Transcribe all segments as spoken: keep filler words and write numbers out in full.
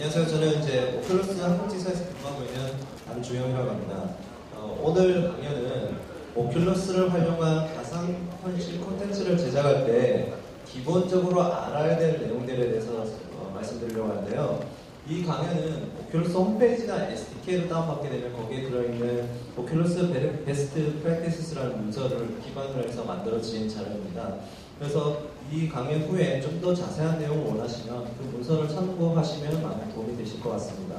안녕하세요. 저는 이제 오큘러스 한국지사에서 근무하고 있는 안주영이라고 합니다. 어, 오늘 강연은 오큘러스를 활용한 가상현실 콘텐츠를 제작할 때 기본적으로 알아야 될 내용들에 대해서 어, 말씀드리려고 하는데요. 이 강연은 오큘러스 홈페이지나 에스디케이를 다운받게 되면 거기에 들어있는 오큘러스 베스트 프랙티스라는 문서를 기반으로 해서 만들어진 자료입니다. 그래서 이 강연 후에 좀 더 자세한 내용을 원하시면 그 문서를 참고하시면 많은 도움이 되실 것 같습니다.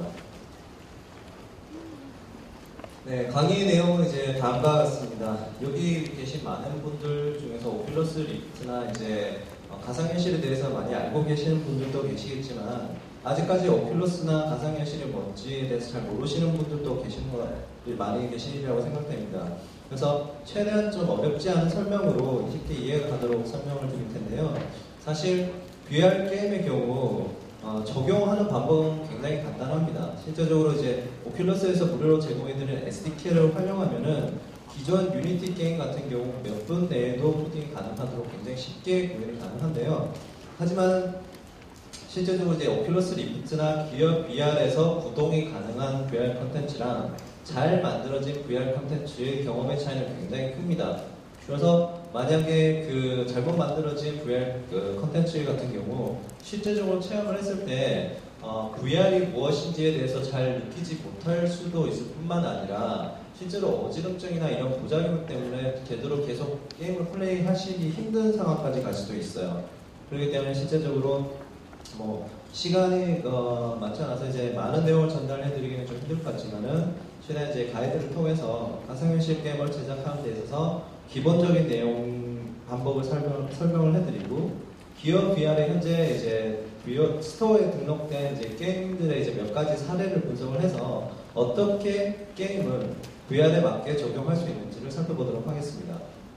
네, 강의 내용은 이제 다음과 같습니다. 여기 계신 많은 분들 중에서 오큘러스 리프트나 이제 가상현실에 대해서 많이 알고 계시는 분들도 계시겠지만 아직까지 오큘러스나 가상현실이 뭔지에 대해서 잘 모르시는 분들도 계신 것 많이 계시리라고 생각됩니다. 그래서 최대한 좀 어렵지 않은 설명으로 쉽게 이해가도록 설명을 드릴 텐데요. 사실 브이알 게임의 경우 어, 적용하는 방법은 굉장히 간단합니다. 실제적으로 이제 오큘러스에서 무료로 제공해드리는 에스디케이를 활용하면은 기존 유니티 게임 같은 경우 몇 분 내에도 코딩이 가능하도록 굉장히 쉽게 구현이 가능한데요. 하지만 실제적으로 이제 오큘러스 리프트나 기어 브이알에서 구동이 가능한 브이알 컨텐츠랑 잘 만들어진 브이알 컨텐츠의 경험의 차이는 굉장히 큽니다. 그래서 만약에 그 잘못 만들어진 브이알 그 컨텐츠 같은 경우 실제적으로 체험을 했을 때 어, 브이알이 무엇인지에 대해서 잘 느끼지 못할 수도 있을 뿐만 아니라 실제로 어지럼증이나 이런 부작용 때문에 제대로 계속 게임을 플레이하시기 힘든 상황까지 갈 수도 있어요. 그렇기 때문에 실제적으로 뭐 시간이 어, 많지 않아서 이제 많은 내용을 전달해드리기는 좀 힘들 것 같지만은 최대한 이제 가이드를 통해서 가상현실 게임을 제작하는 데 있어서 기본적인 내용 방법을 설명, 설명을 해드리고 기어 브이알의 현재 이제 위어 스토어에 등록된 이제 게임들의 이제 몇 가지 사례를 분석을 해서 어떻게 게임을 브이알에 맞게 적용할 수 있는지를 살펴보도록 하겠습니다.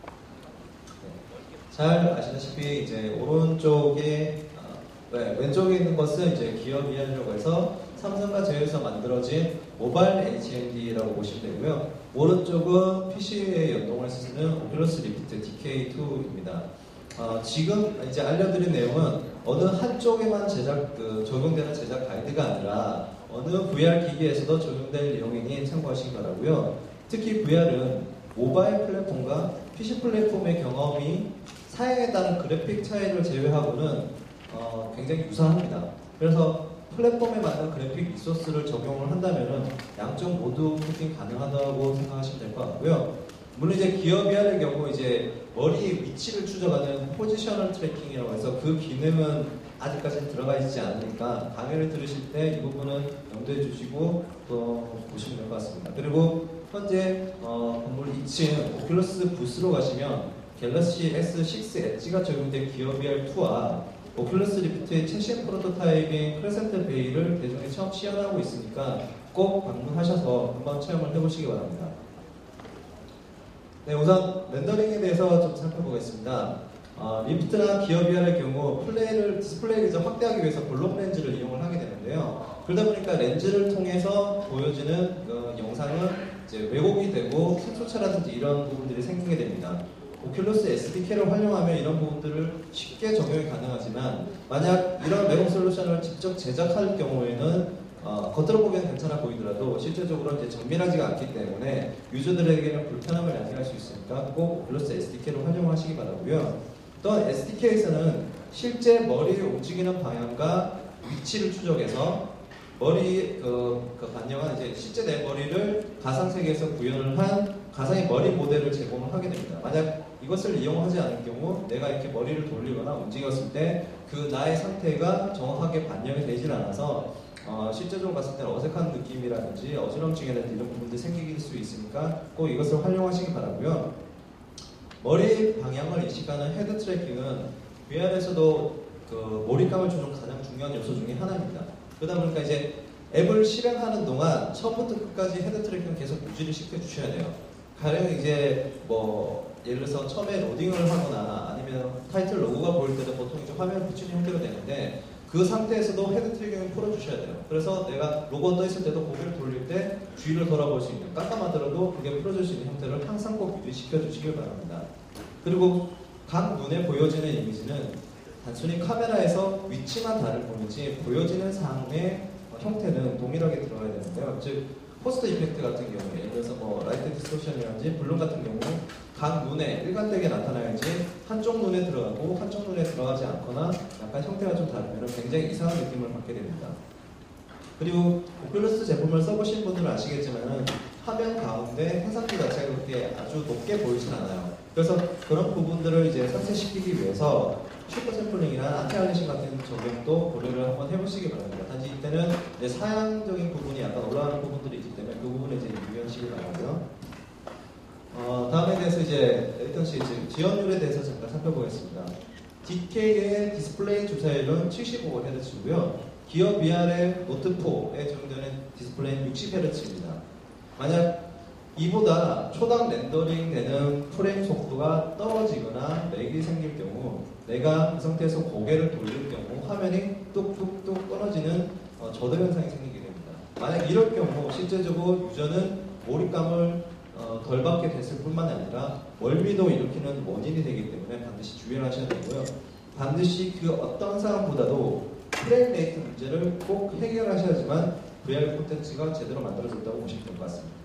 네. 잘 아시다시피 이제 오른쪽에 네, 왼쪽에 있는 것은 이제 기어 브이알이라고 해서 삼성과 제휴해서 만들어진 모바일 에이치엠디라고 보시면 되고요. 오른쪽은 피시에 연동할 수 있는 오큘러스 리프트 디케이 투입니다. 어, 지금 이제 알려드린 내용은 어느 한쪽에만 제작, 그, 적용되는 제작 가이드가 아니라 어느 브이알 기기에서도 적용될 내용이니 참고하시기 바라고요. 특히 브이알은 모바일 플랫폼과 피시 플랫폼의 경험이 사양에 따른 그래픽 차이를 제외하고는 어, 굉장히 유사합니다. 그래서 플랫폼에 맞는 그래픽 리소스를 적용을 한다면 양쪽 모두 코딩 가능하다고 생각하시면 될 것 같고요. 물론 이제 기어 브이알의 경우 이제 머리 위치를 추적하는 포지셔널 트래킹이라고 해서 그 기능은 아직까지는 들어가 있지 않으니까 강의를 들으실 때 이 부분은 염두해 주시고 또 보시면 될 것 같습니다. 그리고 현재 어, 건물 이 층 오큘러스 부스로 가시면 갤럭시 에스 식스 엣지가 적용된 기어 브이알 투와 오큘러스 리프트의 최신 프로토타입인 크레센트 베이를 대중에 처음 시연하고 있으니까 꼭 방문하셔서 한번 체험을 해보시기 바랍니다. 네, 우선 렌더링에 대해서 좀 살펴보겠습니다. 어, 리프트나 기어 브이알의 경우 플레이를, 디스플레이를 이제 확대하기 위해서 볼록 렌즈를 이용을 하게 되는데요. 그러다 보니까 렌즈를 통해서 보여지는 어, 영상은 이제 왜곡이 되고 색소차라든지 이런 부분들이 생기게 됩니다. 오큘러스 에스디케이를 활용하면 이런 부분들을 쉽게 적용이 가능하지만 만약 이런 왜곡 솔루션을 직접 제작할 경우에는 어, 겉으로 보기엔 괜찮아 보이더라도 실제적으로 이제 정밀하지가 않기 때문에 유저들에게는 불편함을 야기할 수 있으니까 꼭 오큘러스 에스디케이를 활용하시기 바라고요. 또한 에스디케이에서는 실제 머리의 움직이는 방향과 위치를 추적해서 머리 그, 그 반영한 이제 실제 내 머리를 가상 세계에서 구현을 한 가상의 머리 모델을 제공을 하게 됩니다. 만약 이것을 이용하지 않을 경우 내가 이렇게 머리를 돌리거나 움직였을 때 그 나의 상태가 정확하게 반영이 되질 않아서 어, 실제적으로 봤을 때는 어색한 느낌이라든지 어지럼증이라든지 이런 부분들이 생길 수 있으니까 꼭 이것을 활용하시기 바라고요. 머리 방향을 인식하는 헤드 트래킹은 브이알에서도 그 몰입감을 주는 가장 중요한 요소 중에 하나입니다. 그러다 보니까 이제 앱을 실행하는 동안 처음부터 끝까지 헤드 트래킹을 계속 유지를 시켜주셔야 돼요. 가령 이제 뭐 예를 들어서 처음에 로딩을 하거나 아니면 타이틀 로고가 보일 때는 보통 이제 화면 비추는 형태로 되는데 그 상태에서도 헤드 트래킹을 풀어주셔야 돼요. 그래서 내가 로고 떠있을 때도 고개를 돌릴 때 뒤를 돌아볼 수 있는 깜깜하더라도 그게 풀어줄 수 있는 형태를 항상 꼭 유지시켜 주시길 바랍니다. 그리고 각 눈에 보여지는 이미지는 단순히 카메라에서 위치만 다를 뿐이지 보여지는 상황의 형태는 동일하게 들어가야 되는데요. 즉 포스트 이펙트 같은 경우, 예를 들어서 뭐 라이트 디스토션이라든지 블룸 같은 경우 각 눈에 일관되게 나타나야지 한쪽 눈에 들어가고 한쪽 눈에 들어가지 않거나 약간 형태가 좀 다르면 굉장히 이상한 느낌을 받게 됩니다. 그리고 오큘러스 제품을 써보신 분들은 아시겠지만 화면 가운데 해상도 자체가 그렇게 아주 높게 보이진 않아요. 그래서 그런 부분들을 이제 상쇄시키기 위해서 슈퍼 샘플링이나 안티알리싱 같은 적용도 고려를 한번 해보시기 바랍니다. 단지 이때는 이제 사양적인 부분이 약간 올라가는 부분들이 있기 때문에 그 부분에 이제 유의하시기 바라고요. 어, 다음에 대해서 이제 레이턴시 지연율에 대해서 잠깐 살펴보겠습니다. 디케이의 디스플레이 주사율은 칠십오 헤르츠고요. 기어 브이알의 노트 포에 적용되는 디스플레이는 육십 헤르츠입니다. 만약 이보다 초당 렌더링 되는 프레임 속도가 떨어지거나 렉이 생길 경우 내가 그 상태에서 고개를 돌릴 경우 화면이 뚝뚝뚝 끊어지는 어, 저도 현상이 생기게 됩니다. 만약 이럴 경우 실제적으로 유저는 몰입감을 어, 덜 받게 됐을 뿐만 아니라 멀미도 일으키는 원인이 되기 때문에 반드시 주의를 하셔야 되고요. 반드시 그 어떤 상황보다도 프레임 레이트 문제를 꼭 해결하셔야지만 브이알 콘텐츠가 제대로 만들어졌다고 보시면 될 것 같습니다.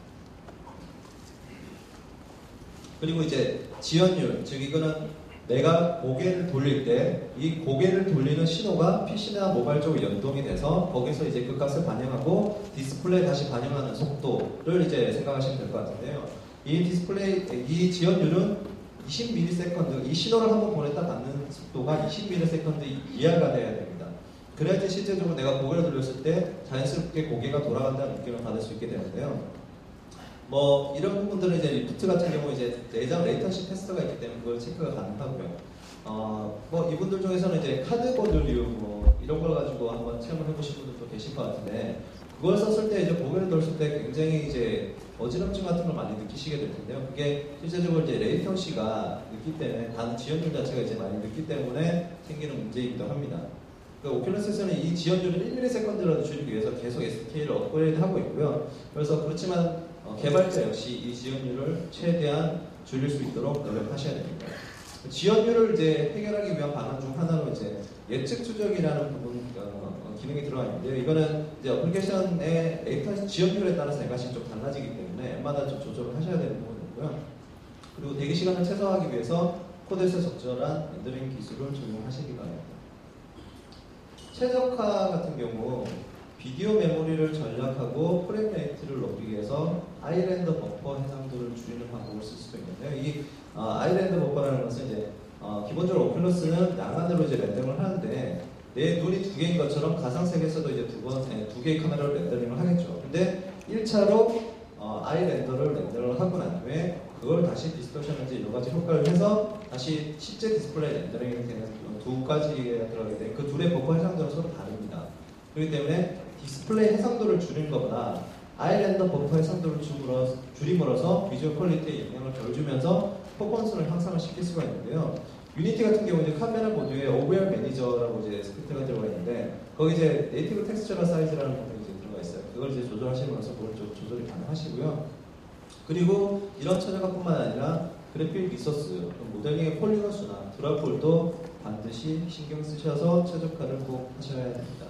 그리고 이제 지연율, 즉 이거는 내가 고개를 돌릴 때 이 고개를 돌리는 신호가 피씨나 모바일 쪽으로 연동이 돼서 거기서 이제 그 값을 반영하고 디스플레이에 다시 반영하는 속도를 이제 생각하시면 될 것 같은데요. 이 디스플레이, 이 지연율은 이십 밀리세컨드, 이 신호를 한번 보냈다 받는 속도가 이십 밀리세컨드 이하가 돼야 됩니다. 그래야지 실제적으로 내가 고개를 돌렸을 때 자연스럽게 고개가 돌아간다는 느낌을 받을 수 있게 되는데요. 뭐 이런 부분들은 이제 리프트 같은 경우 이제 내장 레이턴시 테스트가 있기 때문에 그걸 체크가 가능하고요. 어, 뭐 이분들 중에서는 이제 카드보드류 뭐 이런 걸 가지고 한번 체험을 해보신 분들도 계실 것 같은데 그걸 썼을 때 이제 고개를 돌렸을 때 굉장히 이제 어지럼증 같은 걸 많이 느끼시게 될 텐데요. 그게 실제적으로 이제 레이턴시가 늦기 때문에 단 지연율 자체가 이제 많이 늦기 때문에 생기는 문제이기도 합니다. 오큘러스에서는 이 지연율을 일 밀리세컨드라도 줄이기 위해서 계속 에스디케이를 업그레이드 하고 있고요. 그래서 그렇지만 어, 개발자 역시 이 지연율을 최대한 줄일 수 있도록 노력하셔야 됩니다. 지연율을 이제 해결하기 위한 방안 중 하나로 이제 예측 추적이라는 부분 어, 기능이 들어가 있는데요. 이거는 이제 어플리케이션의 레이턴시 지연율에 따라서 약간씩 좀 달라지기 때문에 웬만하면 좀 조절을 하셔야 되는 부분이고요. 그리고 대기 시간을 최소화하기 위해서 코드에서 적절한 렌더링 기술을 적용하시기 바랍니다. 최적화 같은 경우 비디오 메모리를 전략하고 프레임 레이트를 높이기 위해서 아이랜더 버퍼 해상도를 줄이는 방법을 쓸 수도 있는데요. 이 어, 아이랜더 버퍼라는 것은 이제 어, 기본적으로 오큘러스는 양안으로 이제 렌더링을 하는데 내 눈이 두 개인 것처럼 가상 세계에서도 이제 두 번, 네, 두 개의 카메라로 렌더링을 하겠죠. 근데 일 차로 어, 아이랜더를 렌더링을 하고 난 후에 그걸 다시 디스토션인지 여러 가지 효과를 해서 다시 실제 디스플레이 렌더링이 되는 두 가지가 들어가게 돼. 그 둘의 버퍼 해상도는 서로 다릅니다. 그렇기 때문에 디스플레이 해상도를 줄이는 것보다 아이랜더 버퍼 해상도를 줄임으로써 비주얼 퀄리티에 영향을 덜 주면서 퍼포먼스를 향상을 시킬 수가 있는데요. 유니티 같은 경우 이제 카메라 모듈에 오브이알 매니저라고 이제 스크립트가 들어가 있는데 거기 이제 네이티브 텍스처럴 사이즈라는 부분이 이제 들어가 있어요. 그걸 이제 조절하시면서 그걸 조절이 가능하시고요. 그리고 이런 최저가뿐만 아니라 그래픽 리소스, 모델링의 폴리건 수나 드랍볼도 반드시 신경 쓰셔서 최적화를 꼭 하셔야 됩니다.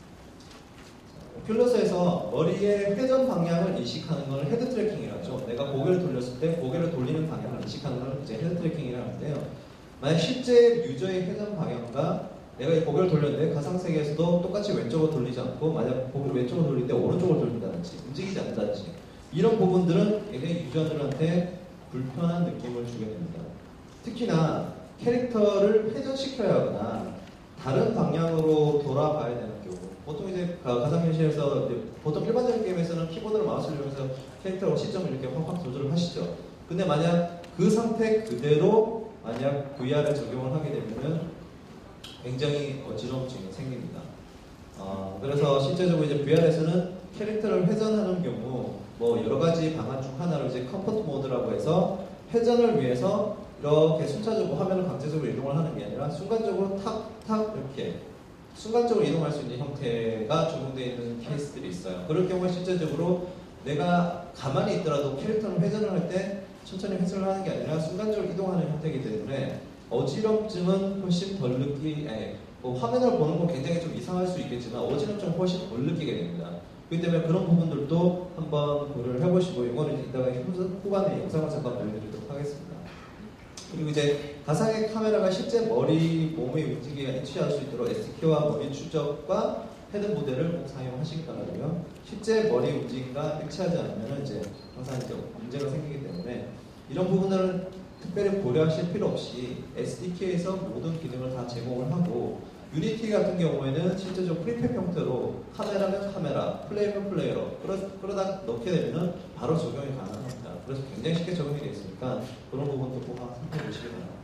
오큘러스에서 머리의 회전 방향을 인식하는 걸 헤드 트래킹이라고 하죠. 내가 고개를 돌렸을 때 고개를 돌리는 방향을 인식하는 걸 이제 헤드 트래킹이라고 하는데요. 만약 실제 유저의 회전 방향과 내가 고개를 돌렸는데 가상세계에서도 똑같이 왼쪽으로 돌리지 않고 만약 고개를 왼쪽으로 돌릴 때 오른쪽으로 돌린다든지 움직이지 않는다든지 이런 부분들은 굉장히 유저들한테 불편한 느낌을 주게 됩니다. 특히나 캐릭터를 회전시켜야 하거나 다른 방향으로 돌아봐야 되는 경우 보통 이제 가상현실에서 이제 보통 일반적인 게임에서는 키보드로 마우스를 이용해서 캐릭터하고 시점을 이렇게 확확 조절을 하시죠. 근데 만약 그 상태 그대로 만약 브이알에 적용을 하게 되면은 굉장히 어지러움증이 생깁니다. 어, 그래서 실제적으로 이제 브이알에서는 캐릭터를 회전하는 경우 뭐 여러 가지 방안 중 하나로 이제 컴포트 모드라고 해서 회전을 위해서 이렇게 순차적으로 화면을 강제적으로 이동을 하는 게 아니라 순간적으로 탁탁 이렇게 순간적으로 이동할 수 있는 형태가 적용되어 있는 케이스들이 있어요. 그럴 경우에 실제적으로 내가 가만히 있더라도 캐릭터를 회전을 할 때 천천히 회전을 하는 게 아니라 순간적으로 이동하는 형태이기 때문에 어지럼증은 훨씬 덜 느끼, 아니, 뭐 화면을 보는 건 굉장히 좀 이상할 수 있겠지만 어지럼증은 훨씬 덜 느끼게 됩니다. 그렇기 때문에 그런 부분들도 한번 고려를 해보시고 이거는 이따가 후반에 영상을 잠깐 보여드리도록 하겠습니다. 그리고 이제 가상의 카메라가 실제 머리, 몸의 움직임에 인치할 수 있도록 에스디케이와 머리 추적과 헤드 모델을 꼭 사용하시기 바라고요. 실제 머리 움직임과 일치하지 않으면 이제 항상 이제 문제가 생기기 때문에 이런 부분들은 특별히 고려하실 필요 없이 에스디케이에서 모든 기능을 다 제공을 하고 유니티 같은 경우에는 실제적으로 프리팹 형태로 카메라면 카메라, 플레이면 플레이어로 끌어, 끌어다 넣게 되면 바로 적용이 가능합니다. 그래서 굉장히 쉽게 적용이 되어 있으니까 그런 부분도 꼭 한번 살펴보시기 바랍니다.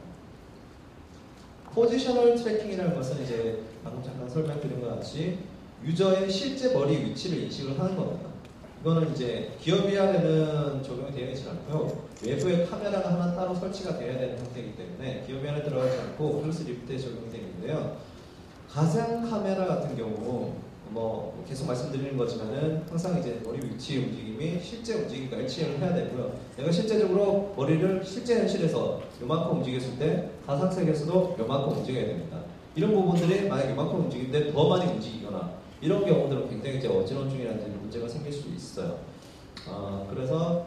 포지셔널 트래킹이라는 것은 이제 방금 잠깐 설명드린 것 같이 유저의 실제 머리 위치를 인식을 하는 겁니다. 이거는 이제 기어비알에는 적용이 되어 있지 않고요. 외부에 카메라가 하나 따로 설치가 되어야 되는 형태이기 때문에 기어비알에 들어가지 않고 오큘러스 리프트에 적용이 되는데요. 가상 카메라 같은 경우 뭐 계속 말씀드리는 거지만은 항상 이제 머리 위치 움직임이 실제 움직임과 일치를 해야 되고요. 내가 실제적으로 머리를 실제 현실에서 요만큼 움직였을 때 가상 세계에서도 요만큼 움직여야 됩니다. 이런 부분들이 만약 요만큼 움직이는데 더 많이 움직이거나 이런 경우들은 굉장히 이제 어지럼증이라는 문제가 생길 수 있어요. 어, 그래서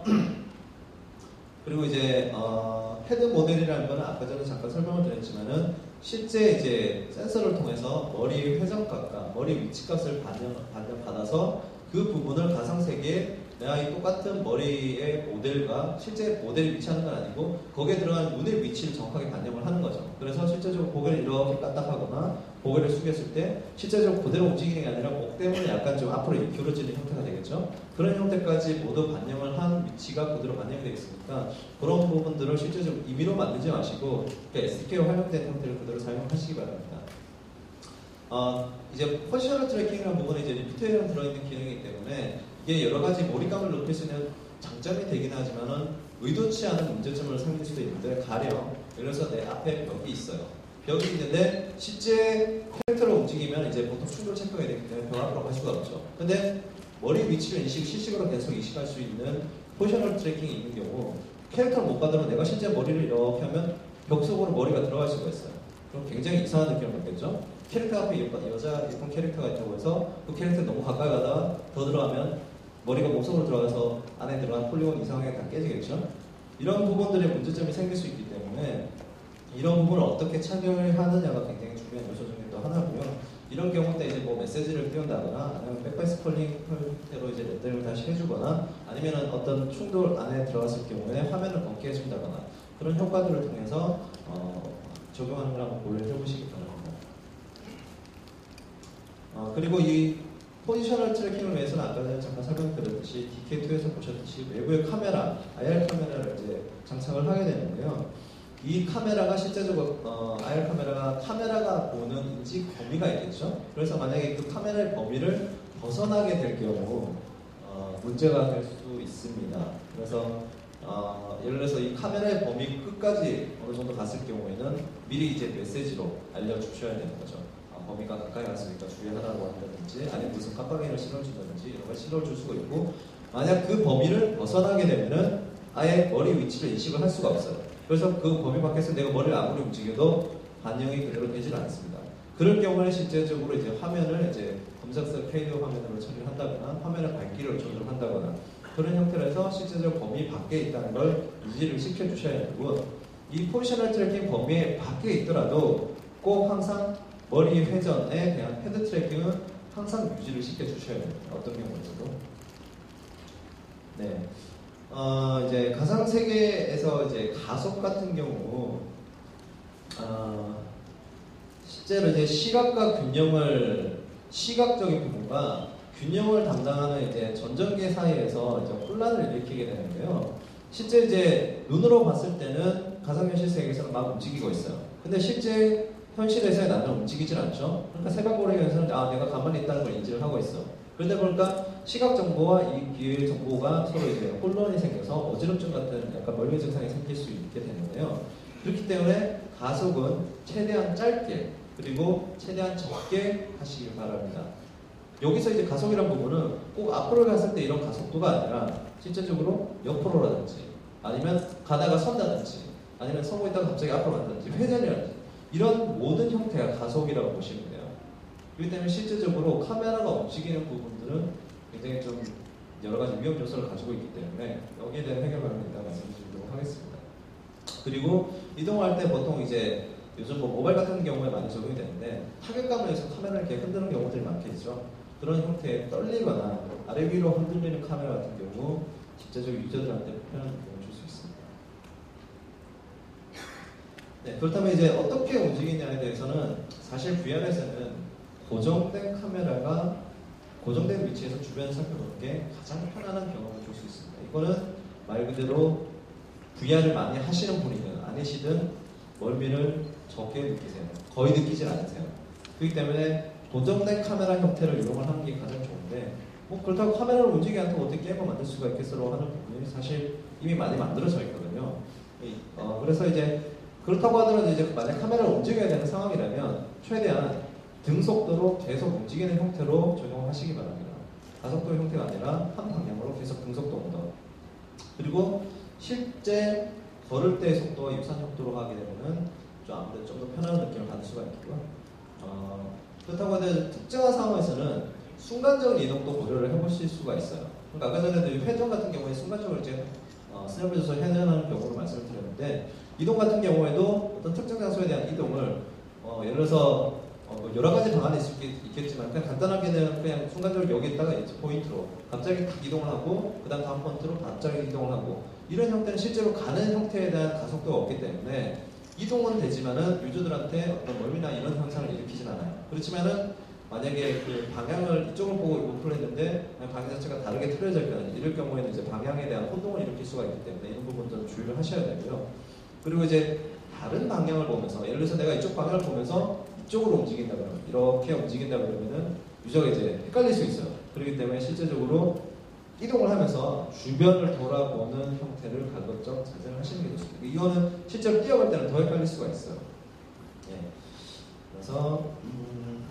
그리고 이제 어, 헤드 모델이라는 거는 아까 전에 잠깐 설명을 드렸지만은 실제 이제 센서를 통해서 머리 회전값과 머리 위치값을 반영, 반영받아서 그 부분을 가상세계에 내가 이 똑같은 머리의 모델과 실제 모델이 위치하는 건 아니고 거기에 들어간 눈의 위치를 정확하게 반영을 하는 거죠. 그래서 실제적으로 고개를 이렇게 까딱하거나 고개를 숙였을 때 실제적으로 그대로 움직이는 게 아니라 목 때문에 약간 좀 앞으로 기울어지는 형태가 되겠죠. 그런 형태까지 모두 반영을 한 위치가 그대로 반영이 되겠으니까 그런 부분들을 실제적으로 임의로 만들지 마시고 에스디케이로 활용된 형태를 그대로 사용하시기 바랍니다. 어, 이제 포지셔널 트래킹이라는 부분은 이제 리프트에는 들어있는 기능이기 때문에 이게 여러 가지 몰입감을 높일 수 있는 장점이 되긴 하지만은 의도치 않은 문제점을 생길 수도 있는데 가령 예를 들어서 내 앞에 벽이 있어요. 벽이 있는데 실제 캐릭터로 움직이면 이제 보통 충돌 체크가 되기 때문에 벽 앞으로 갈 수가 없죠. 근데 머리 위치를 인식, 실시간으로 계속 인식할 수 있는 포지셔널 트래킹이 있는 경우 캐릭터를 못 받으면 내가 실제 머리를 이렇게 하면 벽 속으로 머리가 들어갈 수가 있어요. 그럼 굉장히 이상한 느낌을 받겠죠? 캐릭터 앞에 예쁜, 여자 예쁜 캐릭터가 있다고 해서 그 캐릭터 너무 가까이 가다가 더 들어가면 머리가 몸속으로 들어가서 안에 들어간 폴리곤 이상하게 다 깨지겠죠? 이런 부분들의 문제점이 생길 수 있기 때문에 이런 부분을 어떻게 착용을 하느냐가 굉장히 중요한 요소 중에 또 하나고요. 이런 경우 때 이제 뭐 메시지를 띄운다거나 아니면 백바이스 컬링 형태로 이제 렌더링을 다시 해주거나 아니면 어떤 충돌 안에 들어갔을 경우에 화면을 검게 해준다거나 그런 효과들을 통해서 어, 적용하는 걸 한번 고려해 보시기 바랍니다. 어, 그리고 이 포지셔널 트래킹을 위해서는 아까 전에 잠깐 설명드렸듯이 디케이투에서 보셨듯이 외부의 카메라, 아이알 카메라를 이제 장착을 하게 되는데요. 이 카메라가 실제적으로 어, 아이알 카메라가 카메라가 보는 인지 범위가 있겠죠. 그래서 만약에 그 카메라의 범위를 벗어나게 될 경우 어, 문제가 될 수 있습니다. 그래서 어, 예를 들어서 이 카메라의 범위 끝까지 어느 정도 갔을 경우에는 미리 이제 메시지로 알려주셔야 되는 거죠. 어, 범위가 가까이 갔으니까 주의하라고 한다든지 아니면 무슨 깜빡이를 실어준다든지 이런 걸 실어줄 수가 있고 만약 그 범위를 벗어나게 되면은 아예 머리 위치를 인식을 할 수가 없어요. 그래서 그 범위 밖에서 내가 머리를 아무리 움직여도 반영이 그대로 되질 않습니다. 그럴 경우에 실제적으로 이제 화면을 이제 검색사 페이드 화면으로 처리를 한다거나 화면의 밝기를 조절한다거나 그런 형태로 해서 실제적으로 범위 밖에 있다는 걸 유지를 시켜주셔야 되고 이 포지셔널 트래킹 범위 밖에 있더라도 꼭 항상 머리 회전에 대한 헤드 트래킹은 항상 유지를 시켜주셔야 됩니다. 어떤 경우에서도. 네. 어, 이제 가상 세계에서 이제 가속 같은 경우, 어, 실제로 이제 시각과 균형을, 시각적인 부분과 균형을 담당하는 이제 전전기 사이에서 이제 혼란을 일으키게 되는데요. 실제 이제 눈으로 봤을 때는 가상현실 세계에서는 막 움직이고 있어요. 근데 실제 현실에서의 나는 움직이질 않죠. 그러니까 새벽고래에서는 아, 내가 가만히 있다는 걸 인지를 하고 있어. 그러다 보니까 시각 정보와 이 귀의 정보가 서로 이제 혼란이 생겨서 어지럼증 같은 약간 멀미 증상이 생길 수 있게 되는데요. 그렇기 때문에 가속은 최대한 짧게 그리고 최대한 적게 하시길 바랍니다. 여기서 이제 가속이란 부분은 꼭 앞으로 갔을 때 이런 가속도가 아니라 실제적으로 옆으로라든지 아니면 가다가 선다든지 아니면 서고 있다가 갑자기 앞으로 간다든지 회전이라든지 이런 모든 형태가 가속이라고 보시면 돼요. 그렇기 때문에 실제적으로 카메라가 움직이는 부분들은 굉장히 좀 여러 가지 위험 요소를 가지고 있기 때문에 여기에 대한 해결방안을 이따 말씀드리도록 하겠습니다. 그리고 이동할 때 보통 이제 요즘 뭐 모바일 같은 경우에 많이 적용이 되는데 타격감을 위해서 카메라를 이렇게 흔드는 경우들이 많겠죠. 그런 형태의 떨리거나 아래 위로 흔들리는 카메라 같은 경우 직접적으로 유저들한테 불편한 부분을 줄 수 있습니다. 네, 그렇다면 이제 어떻게 움직이냐에 대해서는 사실 브이알에서는 고정된 카메라가 고정된 위치에서 주변을 살펴보는 게 가장 편안한 경험을 줄 수 있습니다. 이거는 말 그대로 브이알을 많이 하시는 분이든 아니시든 멀미를 적게 느끼세요. 거의 느끼질 않으세요. 그렇기 때문에 고정된 카메라 형태를 이용을 하는 게 가장 좋은데 뭐 그렇다고 카메라를 움직이지 않고 어떻게 게임을 만들 수가 있겠어로 하는 부분이 사실 이미 많이 만들어져 있거든요. 어, 그래서 이제 그렇다고 하더라도 이제 만약 카메라를 움직여야 되는 상황이라면 최대한 등속도로 계속 움직이는 형태로 적용하시기 바랍니다. 가속도 형태가 아니라 한 방향으로 계속 등속도 운동. 그리고 실제 걸을 때의 속도와 유사한 속도로 하게 되면은 좀 아무래도 좀 더 편안한 느낌을 받을 수가 있고요. 어, 그렇다고 해도 특정한 상황에서는 순간적인 이동도 고려를 해보실 수가 있어요. 그러니까 아까 전에도 회전 같은 경우에 순간적으로 이제 어, 스냅을 줘서 회전하는 경우로 말씀을 드렸는데 이동 같은 경우에도 어떤 특정 장소에 대한 이동을 어, 예를 들어서 어, 뭐 여러 가지 방안이 있겠지만 그냥 간단하게는 그냥 순간적으로 여기에다가 이제 포인트로 갑자기 탁 이동을 하고 그 다음 다음 포인트로 갑자기 이동을 하고 이런 형태는 실제로 가는 형태에 대한 가속도가 없기 때문에 이동은 되지만은 유저들한테 어떤 멀미나 이런 현상을 일으키진 않아요. 그렇지만은 만약에 그 방향을 이쪽을 보고 목표를 했는데 방향 자체가 다르게 틀어져 있거나 이럴 경우에는 이제 방향에 대한 혼동을 일으킬 수가 있기 때문에 이런 부분들은 주의를 하셔야 되고요. 그리고 이제 다른 방향을 보면서 예를 들어서 내가 이쪽 방향을 보면서 이쪽으로 움직인다 그러면 이렇게 움직인다 그러면은 유저가 이제 헷갈릴 수 있어요. 그렇기 때문에 실제적으로 이동을 하면서 주변을 돌아보는 형태를 가급적 자제를 하시는 게 좋습니다. 이거는 실제로 뛰어갈 때는 더 헷갈릴 수가 있어요. 예. 그래서 음,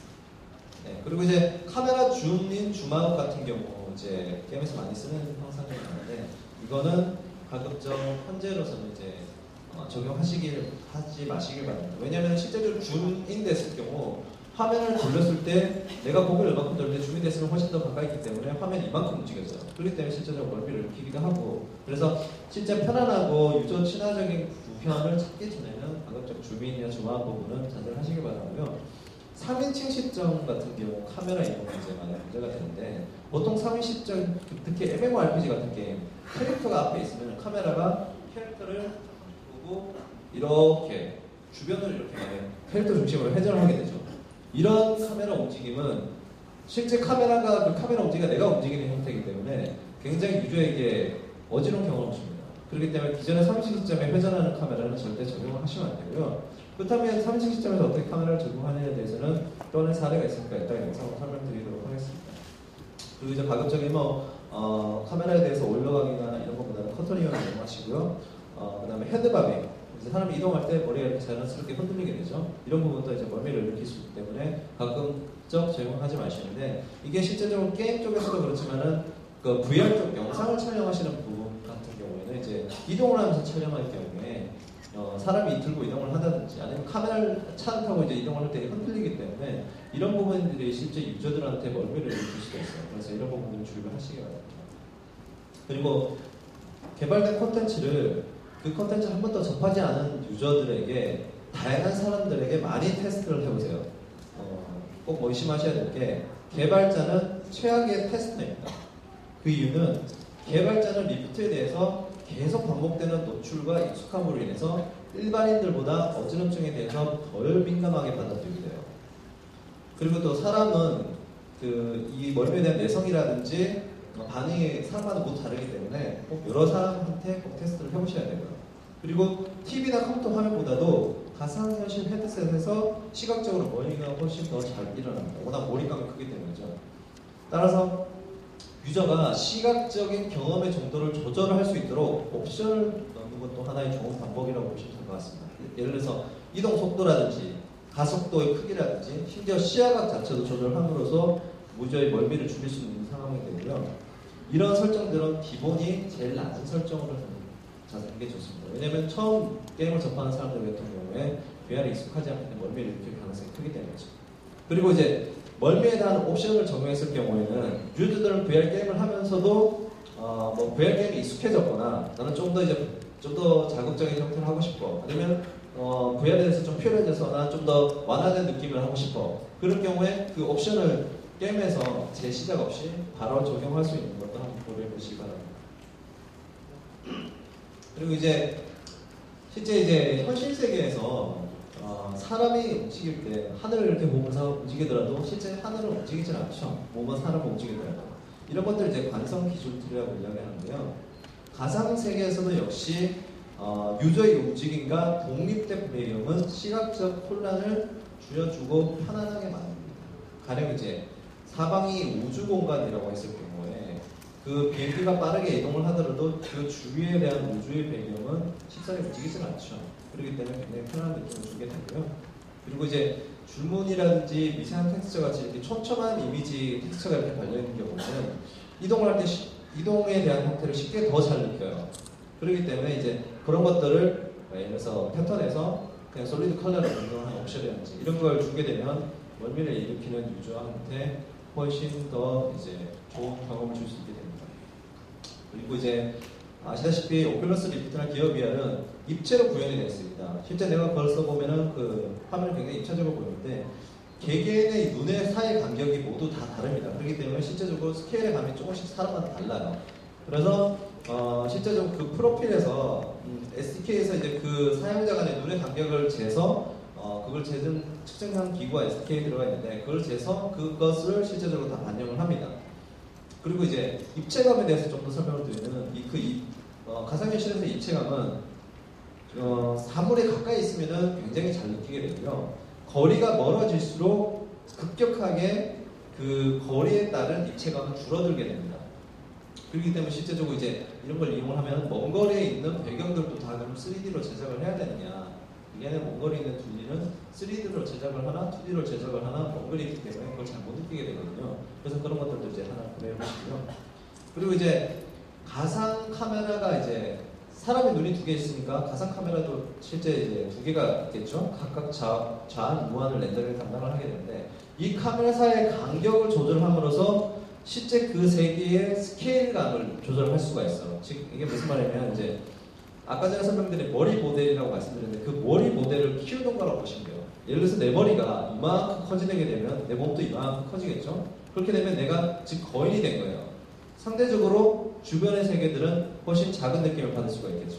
네. 그리고 이제 카메라 줌인 줌아웃 같은 경우 이제 게임에서 많이 쓰는 형상이 있는데 이거는 가급적 현재로서는 이제 어, 적용하시길 하지 마시길 바랍니다. 왜냐하면 실제로 줌인 됐을 경우 화면을 돌렸을 때 내가 고개를 이만큼 돌릴 때 줌인 됐으면 훨씬 더 가까이 있기 때문에 화면이 이만큼 움직여져요. 그렇기 때문에 실제적으로 멀미를 일으키기도 하고 그래서 실제 편안하고 유저 친화적인 구현을 찾기 전에는 가급적 줌인이나 줌아웃 부분은 자제를 하시길 바라고요. 삼 인칭 시점 같은 경우 카메라 이동 문제가 문제가 되는데 보통 삼 인칭 시점 특히 엠엠오알피지 같은 게임 캐릭터가 앞에 있으면 카메라가 캐릭터를 보고 이렇게 주변을 이렇게 캐릭터 중심으로 회전을 하게 되죠. 이런 카메라 움직임은 실제 카메라가 그 카메라 움직이가 내가 움직이는 형태이기 때문에 굉장히 유저에게 어지러운 경험을 줍니다. 그렇기 때문에 기존의 삼 인칭 시점에 회전하는 카메라는 절대 적용을 하시면 안 되고요. 그렇다면 삼 인칭 시점에서 어떻게 카메라를 적용하느냐에 대해서는 또 하나의 사례가 있으니까 이따 영상으로 설명드리도록 하겠습니다. 그리고 이제 가급적이 뭐 어, 카메라에 대해서 올라가기나 이런 것보다는 커터링을 이용하시고요. 어, 그 다음에 헤드바빙. 이제 사람이 이동할 때 머리가 이렇게 자연스럽게 흔들리게 되죠. 이런 부분도 이제 멀미를 일으킬 수 있기 때문에 가끔적 적용하지 마시는데 이게 실제적으로 게임 쪽에서도 그렇지만은 그 브이알 쪽 영상을 촬영하시는 부분 같은 경우에는 이제 이동을 하면서 촬영할 경우에 어, 사람이 들고 이동을 한다든지 아니면 카메라를 차를 타고 이제 이동을 할 때 흔들리기 때문에 이런 부분들이 실제 유저들한테 멀미를 일으킬 수가 있어요. 그래서 이런 부분들을 주의를 하시기 바랍니다. 그리고 개발된 콘텐츠를 그 콘텐츠를 한 번도 접하지 않은 유저들에게 다양한 사람들에게 많이 테스트를 해보세요. 어, 꼭 의심하셔야 될 게 개발자는 최악의 테스터입니다. 그 이유는 개발자는 리프트에 대해서 계속 반복되는 노출과 익숙함으로 인해서 일반인들보다 어지럼증에 대해서 덜 민감하게 받아들이게 돼요. 그리고 또 사람은 그 이 멀미에 대한 내성이라든지 반응이 사람마다 모두 다르기 때문에 꼭 여러 사람한테 꼭 테스트를 해보셔야 되고요. 그리고 티비나 컴퓨터 화면보다도 가상현실 헤드셋에서 시각적으로 멀미가 훨씬 더 잘 일어납니다. 워낙 몰입감이 크기 때문이죠. 따라서 유저가 시각적인 경험의 정도를 조절할 수 있도록 옵션을 넣는 것도 하나의 좋은 방법이라고 보시면 될 것 같습니다. 예를 들어서 이동 속도라든지 가속도의 크기라든지 심지어 시야각 자체도 조절함으로써 무저의 멀미를 줄일 수 있는 상황이 되고요. 이런 설정들은 기본이 제일 낮은 설정으로 자세한 게 좋습니다. 왜냐하면 처음 게임을 접하는 사람들 같은 경우에 브이알에 익숙하지 않기 때문에 멀미를 일으킬 가능성이 크기 때문이죠. 그리고 이제 멀미에 대한 옵션을 적용했을 경우에는 유저들은 브이알 게임을 하면서도 어, 뭐 브이알 게임이 익숙해졌거나 나는 좀 더 이제 좀 더 자극적인 형태를 하고 싶어. 아니면 어, 브이알에 대해서 좀 필요해져서 나 좀 더 완화된 느낌을 하고 싶어. 그런 경우에 그 옵션을 게임에서 제시작 없이 바로 적용할 수 있는 것도 한번 고려해 보시기 바랍니다. 그리고 이제 실제 이제 현실 세계에서 어, 사람이 움직일 때 하늘을 이렇게 보면서 움직이더라도 실제 하늘은 움직이질 않죠. 몸은 사람을 움직이더라도 이런 것들 이제 관성 기술들이라고 이야기하는데요. 가상 세계에서도 역시 어, 유저의 움직임과 독립된 배경은 시각적 혼란을 줄여주고 편안하게 만듭니다. 가령 이제 사방이 우주 공간이라고 했을 경우에 그 비행기가 빠르게 이동을 하더라도 그 주위에 대한 우주의 배경은 쉽사리 움직이질 않죠. 그렇기 때문에 굉장히 편안한 느낌을 주게 되고요. 그리고 이제 줄무늬라든지 미세한 텍스처 같이 이렇게 촘촘한 이미지 텍스처가 이렇게 달려있는 경우는 이동을 할 때 이동에 대한 형태를 쉽게 더 잘 느껴요. 그렇기 때문에 이제 그런 것들을 예를 들어서 패턴에서 그냥 솔리드 컬러를 변경하는 옵션이라든지 이런 걸 주게 되면 멀미를 일으키는 유저한테 훨씬 더 이제 좋은 경험을 줄 수 있게 됩니다. 그리고 이제 아시다시피 오큘러스 리프트나 기어 브이알은 입체로 구현이 되어 있습니다. 실제 내가 그걸 써보면은 그 화면이 굉장히 입체적으로 보이는데 개개인의 눈의 사이 간격이 모두 다 다릅니다. 그렇기 때문에 실제적으로 스케일의 감이 조금씩 사람마다 달라요. 그래서 어, 실제적으로 그 프로필에서 음, 에스디케이에서 이제 그 사용자 간의 눈의 간격을 재서 어, 그걸 재는 측정한 기구와 에스디케이 들어가 있는데 그걸 재서 그것을 실제적으로 다 반영을 합니다. 그리고 이제 입체감에 대해서 좀 더 설명을 드리면 이, 그 이, 어, 가상현실에서 입체감은 어, 사물에 가까이 있으면 굉장히 잘 느끼게 되고요. 거리가 멀어질수록 급격하게 그 거리에 따른 입체감은 줄어들게 됩니다. 그렇기 때문에 실제적으로 이제 이런 걸 이용을 하면 먼 거리에 있는 배경들도 다 그럼 쓰리디로 제작을 해야 되느냐. 얘는 먼 거리에 있는 둘리는 쓰리디로 제작을 하나, 투디로 제작을 하나, 먼 거리에 있기 때문에 그걸 잘 못 느끼게 되거든요. 그래서 그런 것들도 이제 하나 고려해 보시고요. 그리고 이제 가상 카메라가 이제 사람의 눈이 두 개 있으니까 가상 카메라도 실제 이제 두 개가 있겠죠. 각각 좌, 좌한, 우한을 렌더링 담당을 하게 되는데 이 카메라사의 간격을 조절함으로써 실제 그 세 개의 스케일감을 조절할 수가 있어요. 즉 이게 무슨 말이냐면 이제 아까 전에 설명드린 머리 모델이라고 말씀드렸는데 그 머리 모델을 키우는 거라고 보시면 돼요. 예를 들어서 내 머리가 이만큼 커지게 되면 내 몸도 이만큼 커지겠죠. 그렇게 되면 내가 즉 거인이 된 거예요. 상대적으로 주변의 세계들은 훨씬 작은 느낌을 받을 수가 있겠죠.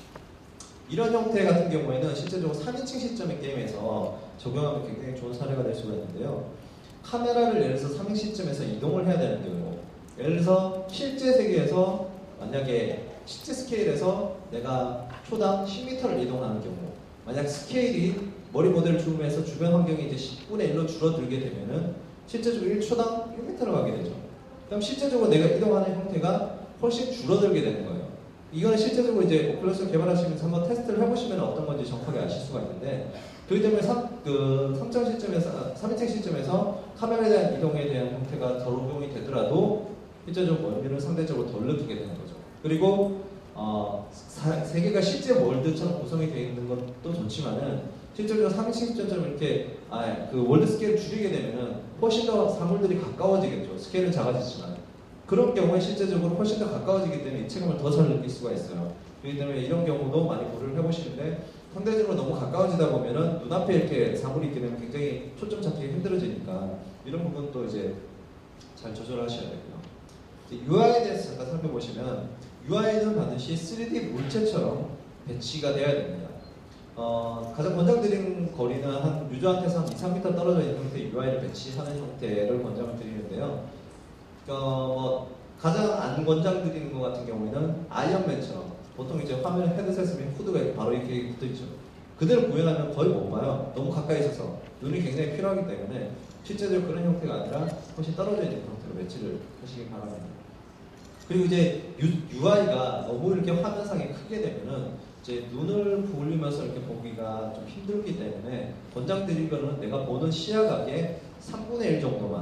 이런 형태 같은 경우에는 실제적으로 삼인칭 시점의 게임에서 적용하면 굉장히 좋은 사례가 될 수가 있는데요. 카메라를 예를 들어서 삼인칭 시점에서 이동을 해야 되는 경우, 예를 들어서 실제 세계에서 만약에 실제 스케일에서 내가 초당 십 미터를 이동하는 경우, 만약 스케일이 머리 모델을 줌해서 주변 환경이 이제 십분의 일로 줄어들게 되면은 실제적으로 일 초당 일 미터를 가게 되죠. 그럼 실제적으로 내가 이동하는 형태가 훨씬 줄어들게 되는 거예요. 이거는 실제적으로 이제 오큘러스를 개발하시면서 한번 테스트를 해보시면 어떤 건지 정확하게 아실 수가 있는데, 그렇기 때문에 삼, 그 삼 점 시점에서, 삼인칭 시점에서 카메라에 대한 이동에 대한 형태가 덜 적용이 되더라도 실제적으로 멀미를 상대적으로 덜 느끼게 되는 거죠. 그리고 어, 사, 세계가 실제 월드처럼 구성이 되어 있는 것도 좋지만은 실제로 삼인칭 시점처럼 이렇게 아, 그 월드 스케일을 줄이게 되면은 훨씬 더 사물들이 가까워지겠죠. 스케일은 작아지지만 그런 경우에 실제적으로 훨씬 더 가까워지기 때문에 입체감을 더 잘 느낄 수가 있어요. 그렇기 때문에 이런 경우도 많이 고려를 해보시는데 상대적으로 너무 가까워지다 보면은 눈앞에 이렇게 사물이 있게 되면 굉장히 초점 잡기가 힘들어지니까 이런 부분도 이제 잘 조절하셔야 되고요. 유아이에 대해서 잠깐 살펴보시면 유아이는 반드시 쓰리디 물체처럼 배치가 되어야 됩니다. 어, 가장 권장드린 거리는 한 유저한테서 한 이, 삼 미터 떨어져 있는 형태의 유아이를 배치하는 형태를 권장을 드리는데요. 어, 뭐 가장 안 권장드리는 것 같은 경우에는 아이언맨처럼 보통 이제 화면에 헤드셋에 후드가 이렇게 바로 이렇게 붙어있죠. 그대로 구현하면 거의 못 봐요. 너무 가까이 있어서 눈이 굉장히 필요하기 때문에 실제적으로 그런 형태가 아니라 훨씬 떨어져 있는 형태로 배치를 하시기 바랍니다. 그리고 이제 유아이가 너무 이렇게 화면상에 크게 되면은 이제 눈을 부으면서 이렇게 보기가 좀 힘들기 때문에 권장드린 거는 내가 보는 시야각의 삼분의 일 정도만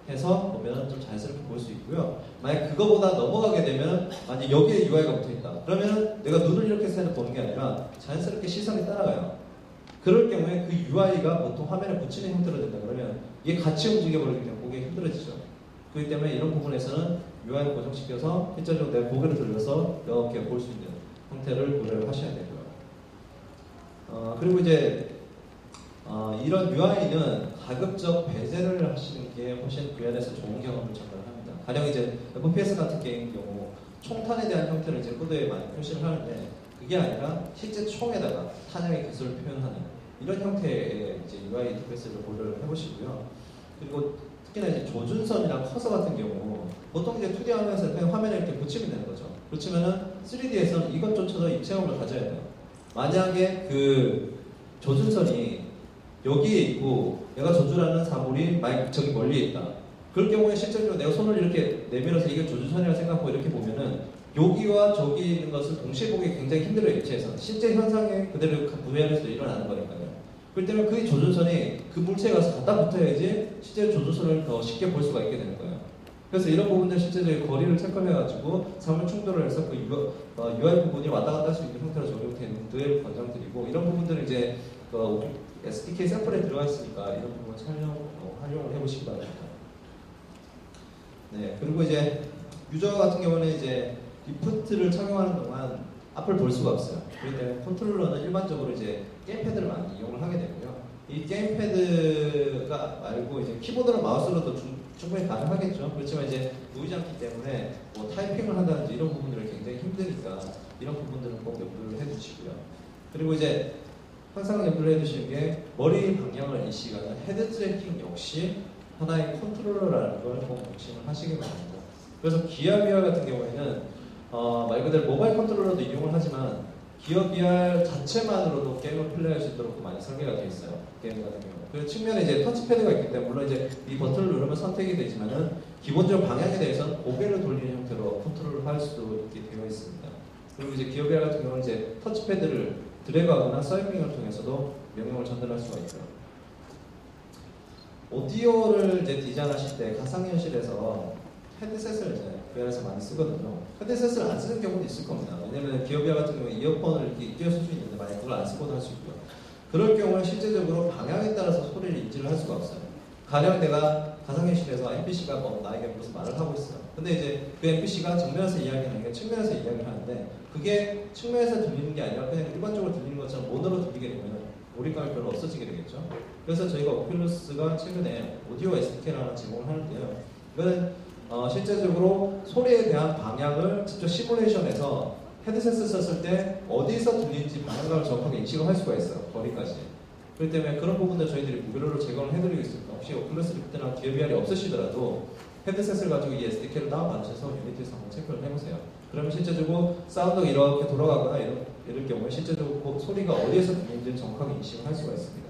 해서 보면 좀 자연스럽게 볼 수 있고요. 만약 그거보다 넘어가게 되면 만약 여기에 유아이가 붙어있다. 그러면 내가 눈을 이렇게 해서 보는 게 아니라 자연스럽게 시선이 따라가요. 그럴 경우에 그 유아이가 보통 화면에 붙이는 형태로 된다 그러면 이게 같이 움직여버리기 때문에 보기 힘들어지죠. 그렇기 때문에 이런 부분에서는 유아이를 고정시켜서 실질적으로 내 고개를 돌려서 이렇게 볼 수 있는 형태를 고려를 하셔야 되고요. 어, 그리고 이제 어, 이런 유아이는 가급적 배제를 하시는 게 훨씬 브이알에서 좋은 경험을 전달합니다. 가령 이제 에프피에스 같은 게임 경우 총탄에 대한 형태를 이제 코드에 많이 표시를 하는데 그게 아니라 실제 총에다가 탄약의 기술을 표현하는 이런 형태의 이제 유아이 인터페이스를 고려를 해보시고요. 그리고 특히나 이제 조준선이나 커서 같은 경우 보통 이제 투디 화면에서 그냥 화면에 이렇게 붙이면 되는 거죠. 그렇지만은 쓰리디에서는 이것조차도 입체감을 가져야 돼요. 만약에 그 조준선이 여기에 있고 내가 조준하는 사물이 만약 저기 멀리에 있다. 그럴 경우에 실제로 내가 손을 이렇게 내밀어서 이게 조준선이라고 생각하고 이렇게 보면은 여기와 저기 있는 것을 동시에 보기 굉장히 힘들어요. 입체에서. 실제 현상에 그대로 브이알에서도 일어나는 거니까요. 그렇기 때문에 그 조준선이 그 물체에 가서 갖다 붙어야지 실제 조준선을 더 쉽게 볼 수가 있게 되는 거예요. 그래서 이런 부분들 실제적인 거리를 체크해가지고 사물 충돌을 해서 그 유아이 부분이 왔다 갔다 할 수 있는 형태로 적용된 늘 권장드리고 이런 부분들은 이제 그 에스디케이 샘플에 들어가 있으니까 이런 부분을 촬영, 어, 활용을 해보시기 바랍니다. 네, 그리고 이제 유저 같은 경우는 이제 리프트를 착용하는 동안 앞을 볼 수가 없어요. 그렇기 때문에 컨트롤러는 일반적으로 이제 게임패드를 많이 이용을 하게 되고요. 이 게임패드가 말고 이제 키보드랑 마우스로도 중, 충분히 가능하겠죠. 그렇지만 이제 보이지 않기 때문에 뭐 타이핑을 한다든지 이런 부분들이 굉장히 힘드니까 이런 부분들은 꼭 염두를 해두시고요. 그리고 이제 항상 염두를 해두시는 게 머리 방향을 인식하는 헤드 트래킹 역시 하나의 컨트롤러라는 걸 꼭 명심을 하시기 바랍니다. 그래서 기어 비알 같은 경우에는 어, 말 그대로 모바일 컨트롤러도 이용을 하지만 기어 비알 자체만으로도 게임을 플레이할 수 있도록 많이 설계가 되어 있어요. 게임 같은 경우. 그 측면에 이제 터치패드가 있기 때문에 물론 이제 이 버튼을 누르면 선택이 되지만은 기본적으로 방향에 대해서는 고개를 돌리는 형태로 컨트롤을 할 수도 있게 되어 있습니다. 그리고 이제 기어 비알 같은 경우는 이제 터치패드를 드래그하거나 스와이핑을 통해서도 명령을 전달할 수가 있고요. 오디오를 이제 디자인하실 때 가상현실에서 헤드셋을 이제 브이알에서 많이 쓰거든요. 헤드셋을 안 쓰는 경우도 있을 겁니다. 왜냐면 기어 비알 같은 경우에 이어폰을 이렇게 끼워쓸 수 있는데 만약 그걸 안 쓰고도 할 수 있고요. 그럴 경우에 실제적으로 방향에 따라서 소리를 인지를 할 수가 없어요. 가령 내가 가상현실에서 엠피씨가 뭐 나에게 무슨 말을 하고 있어요. 근데 이제 그 엠피씨가 정면에서 이야기하는 게 측면에서 이야기를 하는데 그게 측면에서 들리는 게 아니라 그냥 일반적으로 들리는 것처럼 모노로 들리게 되면 몰입감이 별로 없어지게 되겠죠. 그래서 저희가 오큘러스가 최근에 오디오 에스디케이를 하나 제공을 하는데요. 이거는 어, 실제적으로 소리에 대한 방향을 직접 시뮬레이션해서 헤드셋을 썼을 때 어디서 들리는지 방향감을 정확하게 인식을 할 수가 있어요. 거리까지. 그렇기 때문에 그런 부분들 저희들이 무료로 제공을 해드리고 있습니다. 혹시 오큘러스 리프트나 기어 비알이 없으시더라도 헤드셋을 가지고 이 에스디케이를 다운받으셔서 유니티에서 한번 체크를 해보세요. 그러면 실제적으로 사운드가 이렇게 돌아가거나 이런, 이럴 경우에 실제적으로 소리가 어디에서 들리는지 정확하게 인식을 할 수가 있습니다.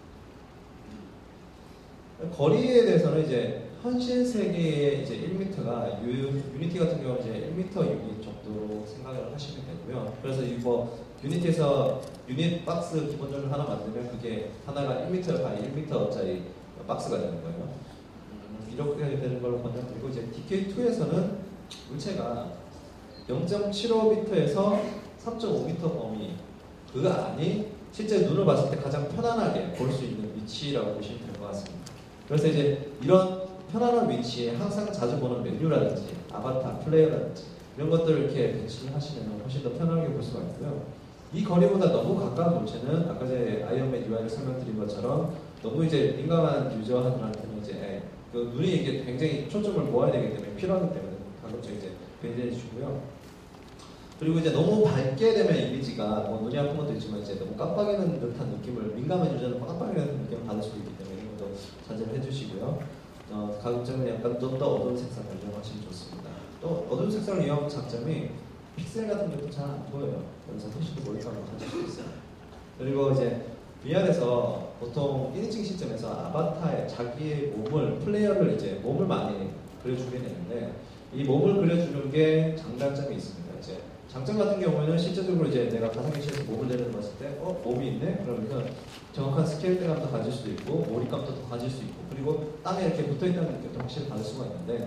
거리에 대해서는 이제 현실 세계의 이제 일 미터가 유, 유니티 같은 경우는 이제 일 미터 유닛 정도로 생각을 하시면 되고요. 그래서 이거 유니티에서 유닛 박스 기본적으로 하나 만들면 그게 하나가 일 미터 바이 일 미터짜리 박스가 되는 거예요. 음, 이렇게 되는 걸로 권장드리고 이제 디케이투에서는 물체가 영 점 칠오 미터에서 삼 점 오 미터 범위 그 안이 실제 눈을 봤을 때 가장 편안하게 볼 수 있는 위치라고 보시면 될 것 같습니다. 그래서 이제 이런 편안한 위치에 항상 자주 보는 메뉴라든지 아바타, 플레이어라든지 이런 것들을 이렇게 배치를 하시면 훨씬 더 편하게 볼 수가 있고요. 이 거리보다 너무 가까운 물체는 아까 전에 아이언맨 유아이를 설명드린 것처럼 너무 이제 민감한 유저들한테는 이제 그 눈이 이게 굉장히 초점을 모아야 되기 때문에 필요하기 때문에 가급적 이제 배제해 주시고요. 그리고 이제 너무 밝게 되면 이미지가 뭐 눈이 아픈 것도 있지만 이제 너무 깜빡이는 듯한 느낌을 민감한 유저는 깜빡이는 느낌을 받을 수도 있기 때문에 이런 것도 자제를 해주시고요. 어, 가급적이면 약간 좀 더 어두운 색상을 이용하시면 좋습니다. 또 어두운 색상을 이용하는 장점이 픽셀 같은 것도 잘 안 보여요. 그래서 훨씬 더 몰입감을 가질 수 있어요. 그리고 이제 브이알에서 보통 일 인칭 시점에서 아바타의 자기의 몸을 플레이어를 이제 몸을 많이 그려주게 되는데 이 몸을 그려주는 게 장단점이 있습니다. 이제 장점 같은 경우에는 실제적으로 이제 내가 가상현실에서 몸을 내려놓았을 때, 어? 몸이 있네? 그러면 정확한 스케일감도 가질 수도 있고, 몰입감도 더 가질 수 있고, 그리고 땀에 이렇게 붙어있다는 느낌도 확실히 받을 수가 있는데,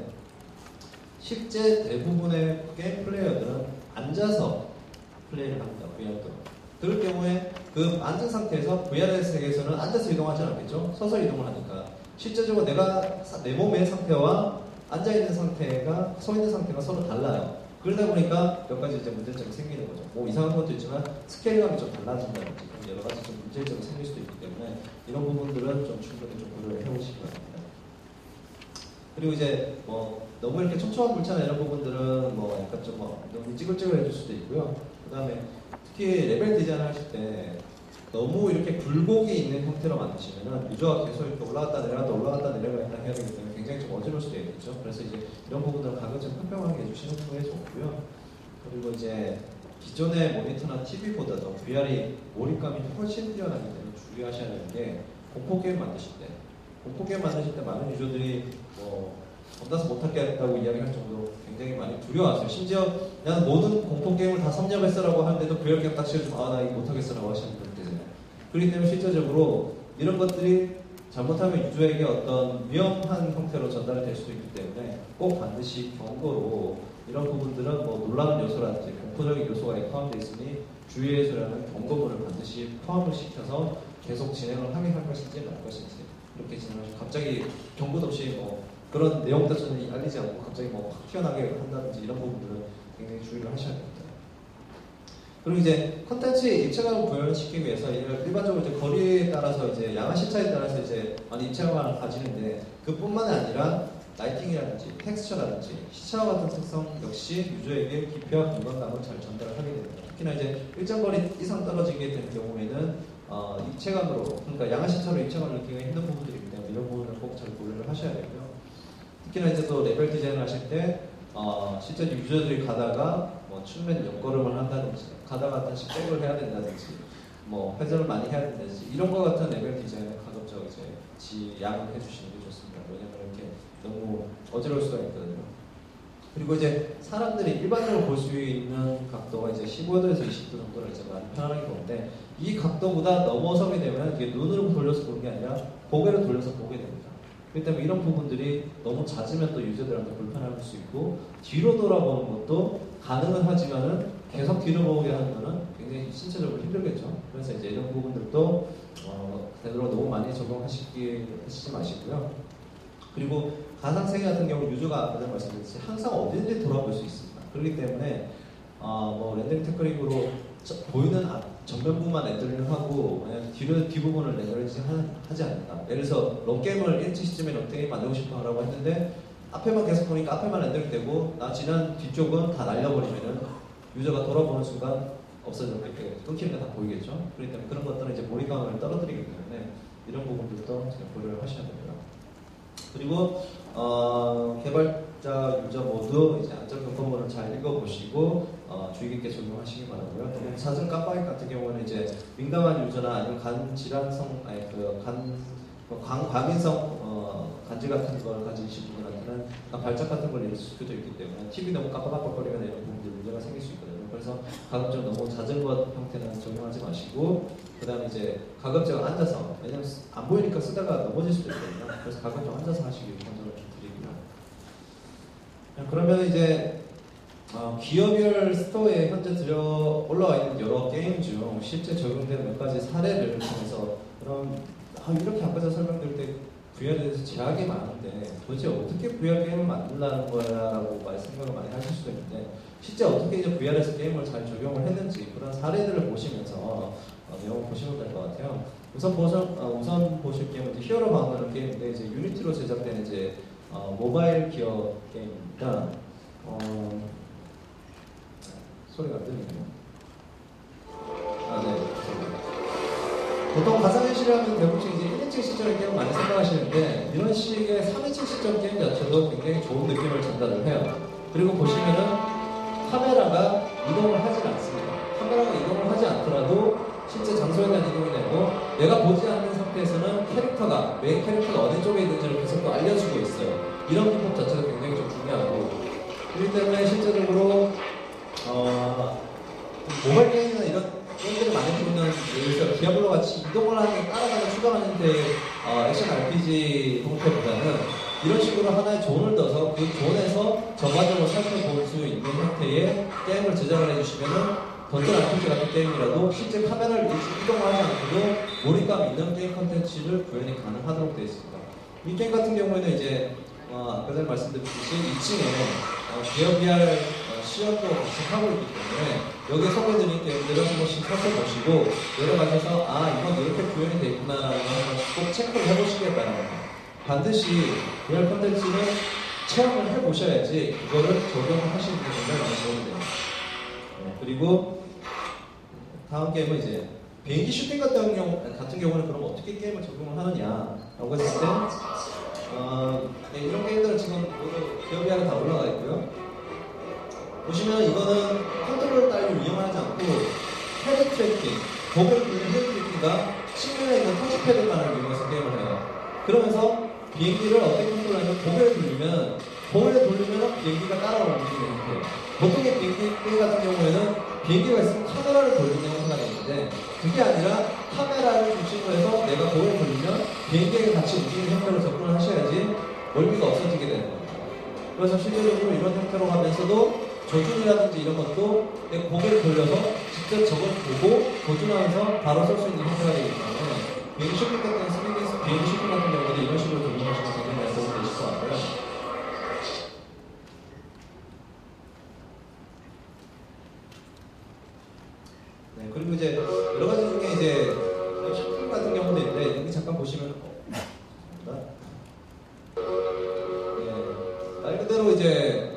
실제 대부분의 게임 플레이어들은 앉아서 플레이를 합니다. 브이알도. 그럴 경우에 그 앉은 상태에서 브이알의 세계에서는 앉아서 이동하지 않겠죠? 서서 이동을 하니까. 실제적으로 내가 내 몸의 상태와 앉아있는 상태가, 서 있는 상태가 서로 달라요. 그러다 보니까 몇 가지 이제 문제점이 생기는 거죠. 뭐 이상한 것도 있지만 스케일감이 좀 달라진다든지 여러 가지 좀 문제점이 생길 수도 있기 때문에 이런 부분들은 좀 충분히 좀 고려를 해보시기 바랍니다. 그리고 이제 뭐 너무 이렇게 촘촘한 물체나 이런 부분들은 뭐 약간 좀 뭐 너무 찌글찌글해질 수도 있고요. 그 다음에 특히 레벨 디자인을 하실 때 너무 이렇게 굴곡이 있는 형태로 만드시면은 유저가 계속 이렇게 올라갔다 내려갔다 올라갔다 내려갔다 해야 되기 때문에 굉장히 좀 어지러울 수도 있겠죠. 그래서 이제 이런 부분들은 가끔 좀 평평하게 해주시는 게 좋고요. 그리고 이제 기존의 모니터나 티비보다도 브이알이 몰입감이 훨씬 뛰어나기 때문에 주의하셔야 되는 게 공포 게임 만드실 때, 공포 게임 만드실 때 많은 유저들이 뭐 혼자서 못하겠다고 이야기할 정도로 굉장히 많이 두려워하세요. 심지어 나는 모든 공포 게임을 다 섭렵했어라고 하는데도 브이알 게임 딱 씌워주면 아 나 이거 못하겠어라고 하시는 분들 계세요. 그렇기 때문에 실제적으로 이런 것들이 잘못하면 유저에게 어떤 위험한 형태로 전달이 될 수도 있기 때문에 꼭 반드시 경고로 이런 부분들은 뭐 놀라운 요소라든지 공포적인 요소가 포함되어 있으니 주의해서라는 경고문을 반드시 포함을 시켜서 계속 진행을 하게 할 것인지 말 것인지 이렇게 진행하시고 갑자기 경고도 없이 뭐 그런 내용도 전혀 알리지 않고 갑자기 뭐 확 튀어나게 한다든지 이런 부분들은 굉장히 주의를 하셔야 됩니다. 그리고 이제 컨텐츠의 입체감을 구현시키기 위해서 일반적으로 이제 거리에 따라서 이제 양화 시차에 따라서 이제 많이 입체감을 가지는데 그뿐만 아니라 라이팅이라든지 텍스처라든지 시차와 같은 특성 역시 유저에게 깊이와 공간감을 잘 전달하게 됩니다. 특히나 이제 일정 거리 이상 떨어지게 되는 경우에는 어, 입체감으로 그러니까 양화 시차로 입체감을 느끼기가 힘든 부분들이기 때문에 이런 부분을 꼭 잘 고려를 하셔야 되고요. 특히나 이제 또 레벨 디자인을 하실 때 어, 실제 유저들이 가다가 뭐 춤면 옆걸음을 한다든지 가다가 다시 백을 해야 된다든지 뭐 회전을 많이 해야 된다든지 이런 거 같은 레벨 디자인을 가급적 이제 지양을 해주시는 게 좋습니다. 왜냐면 이렇게 너무 어지러울 수가 있거든요. 그리고 이제 사람들이 일반적으로 볼 수 있는 각도가 이제 십오 도에서 이십 도 정도를 이제 많이 편안하게 보는데 이 각도보다 넘어서게 되면 이게 눈으로 돌려서 보는 게 아니라 고개를 돌려서 보게 됩니다. 그렇기 때문에 이런 부분들이 너무 잦으면 또 유저들한테 불편할 수 있고 뒤로 돌아보는 것도 가능은 하지만은 계속 뒤로 보게 하는 거는 굉장히 신체적으로 힘들겠죠. 그래서 이제 이런 부분들도 어, 되도록 너무 많이 적용하시기 하시지 마시고요. 그리고 가상세계 같은 경우 유저가 아까 전에 말씀드렸듯이 항상 어디든지 돌아볼 수 있습니다. 그렇기 때문에 어, 뭐 렌더링 테크닉으로 보이는 앞, 전면부만 렌더링을 하고 그냥 뒤로, 뒷부분을 렌더링 하지 않는다. 예를 들어서 롱게임을 일 차 시점에 롱게임 만들고 싶어 하라고 했는데 앞에만 계속 보니까 앞에만 렌더링 되고 나 지난 뒤쪽은 다 날려버리면은 유저가 돌아보는 순간 없어져 이렇게 끊기는 게 다 보이겠죠. 그렇기 때문에 그런 것들은 이제 몰입감을 떨어뜨리기 때문에 이런 부분들도 고려를 하셔야 됩니다. 그리고 어, 개발자 유저 모두 이제 안전경고문을 잘 읽어보시고 어, 주의 깊게 적용하시기 바라고요. 또 사전 깜빡이 같은 경우는 이제 민감한 유저나 아니면 간 질환성 아니 그간 관, 과민성 어, 간질 같은 걸 가지신 분들한테는 발작 같은 걸 일으킬 수도 있기 때문에 티비 너무 깜빡깜빡거리면 이런 부분들 문제가 생길 수 있거든요. 그래서 가급적 너무 잦은 것 형태는 적용하지 마시고 그 다음에 이제 가급적 앉아서 왜냐면 안 보이니까 쓰다가 넘어질 수도 있거든요. 그래서 가급적 앉아서 하시길 권장을 좀 드리고요. 그러면 이제 어, 기업별 스토어에 현재 들어 올라와 있는 여러 게임 중 실제 적용된 몇 가지 사례를 통해서 그럼 아, 이렇게 아까 전에 설명드릴 때 브이알에 대해서 제약이 많은데 도대체 어떻게 브이알 게임을 만들라는 거야 라고 생각을 많이 하실 수도 있는데 실제 어떻게 이제 브이알에서 게임을 잘 적용을 했는지 그런 사례들을 보시면서 어, 내용을 보시면 될 것 같아요. 우선 보실, 어, 우선 보실 게임은 이제 히어로 방어라는 게임인데 이제 유니티로 제작된 이제 어, 모바일 기어 게임입니다. 어, 소리가 안 들리네요. 아, 네. 보통 가상현실을 하면 대부분 이제 일 인칭 시점의 게임 많이 생각하시는데 이런 식의 삼 인칭 시점 게임 자체도 굉장히 좋은 느낌을 전달을 해요. 그리고 보시면은 카메라가 이동을 하진 않습니다. 카메라가 이동을 하지 않더라도 실제 장소에 대한 이동이 되고 내가 보지 않는 상태에서는 캐릭터가 메인 캐릭터가 어디 쪽에 있는지를 계속 또 알려주고 있어요. 이런 기법 자체가 굉장히 좀 중요하고 그렇기 때문에 실제적으로 어, 모바일 게임이나 이런 게임들을 많이 보면 예를 디아블로 같이 이동을 하는 따라가는 추가하는 데 어, 액션 알피지 형태보다는 이런 식으로 하나의 존을 넣어서 그 존에서 전반적으로 살펴볼 수 있는 형태의 게임을 제작을 해주시면은 던전 알피지 같은 게임이라도 실제 카메라를 이동하지 않고도 몰입감 있는 게임 컨텐츠를 구현이 가능하도록 되어 있습니다. 이 게임 같은 경우에는 이제 어, 아까 전에 말씀드렸듯이 이 층에 어, 기어 비알 어, 시연도 같이 하고 있기 때문에 여기에 소개드린 게임들을 한 번씩 살펴보시고 내려가셔서 아 이건 이렇게 구현이 되어 있구나라는 걸 꼭 체크를 해보시기 바랍니다. 반드시 비알 컨텐츠는 체험을 해보셔야지 그거를 적용하시는 게 정말 많이 도움이 됩니다. 네, 그리고 다음 게임은 이제 비행기 슈팅 같은, 경우, 같은 경우는 그럼 어떻게 게임을 적용을 하느냐라고 했을 때 어, 네, 이런 게임들은 지금 모두 기업이 하나 다 올라가 있고요. 보시면 이거는 컨트롤 따위를 이용하지 않고 헤드 트래킹, 고개를 돌리는 헤드 트래킹과 측면에 있는 터치패드만을 이용해서 게임을 해요. 그러면서 비행기를 어떻게 컨트롤하냐면 고개를 돌리면 고개를 돌리면 비행기가 따라오는 움직이는 형태예요. 보통의 비행기 게임 같은 경우에는 비행기가 있으면 카메라를 돌리는 형태가 되는데 그게 아니라 카메라를 중심으로 해서 내가 고개를 돌리면 비행기가 같이 움직이는 형태로 접근을 하셔야지 멀미가 없어지게 되는 겁니다. 그래서 실제적으로 이런 형태로 하면서도 조준이라든지 이런 것도 내 고개를 돌려서 직접 저걸 보고 조준하면서 바로 쏠 수 있는 형태가 되기 때문에 비행기 슈팅 같은 쓰리디에스 비행기 슈팅 같은 경우도 이런 식으로 적용하시면 굉장히 도움이 되실 것 같고요. 네, 그리고 이제 여러 가지 중에 이제 슈팅 같은 경우도 있는데 여기 잠깐 보시면 어, 네, 말 그대로 이제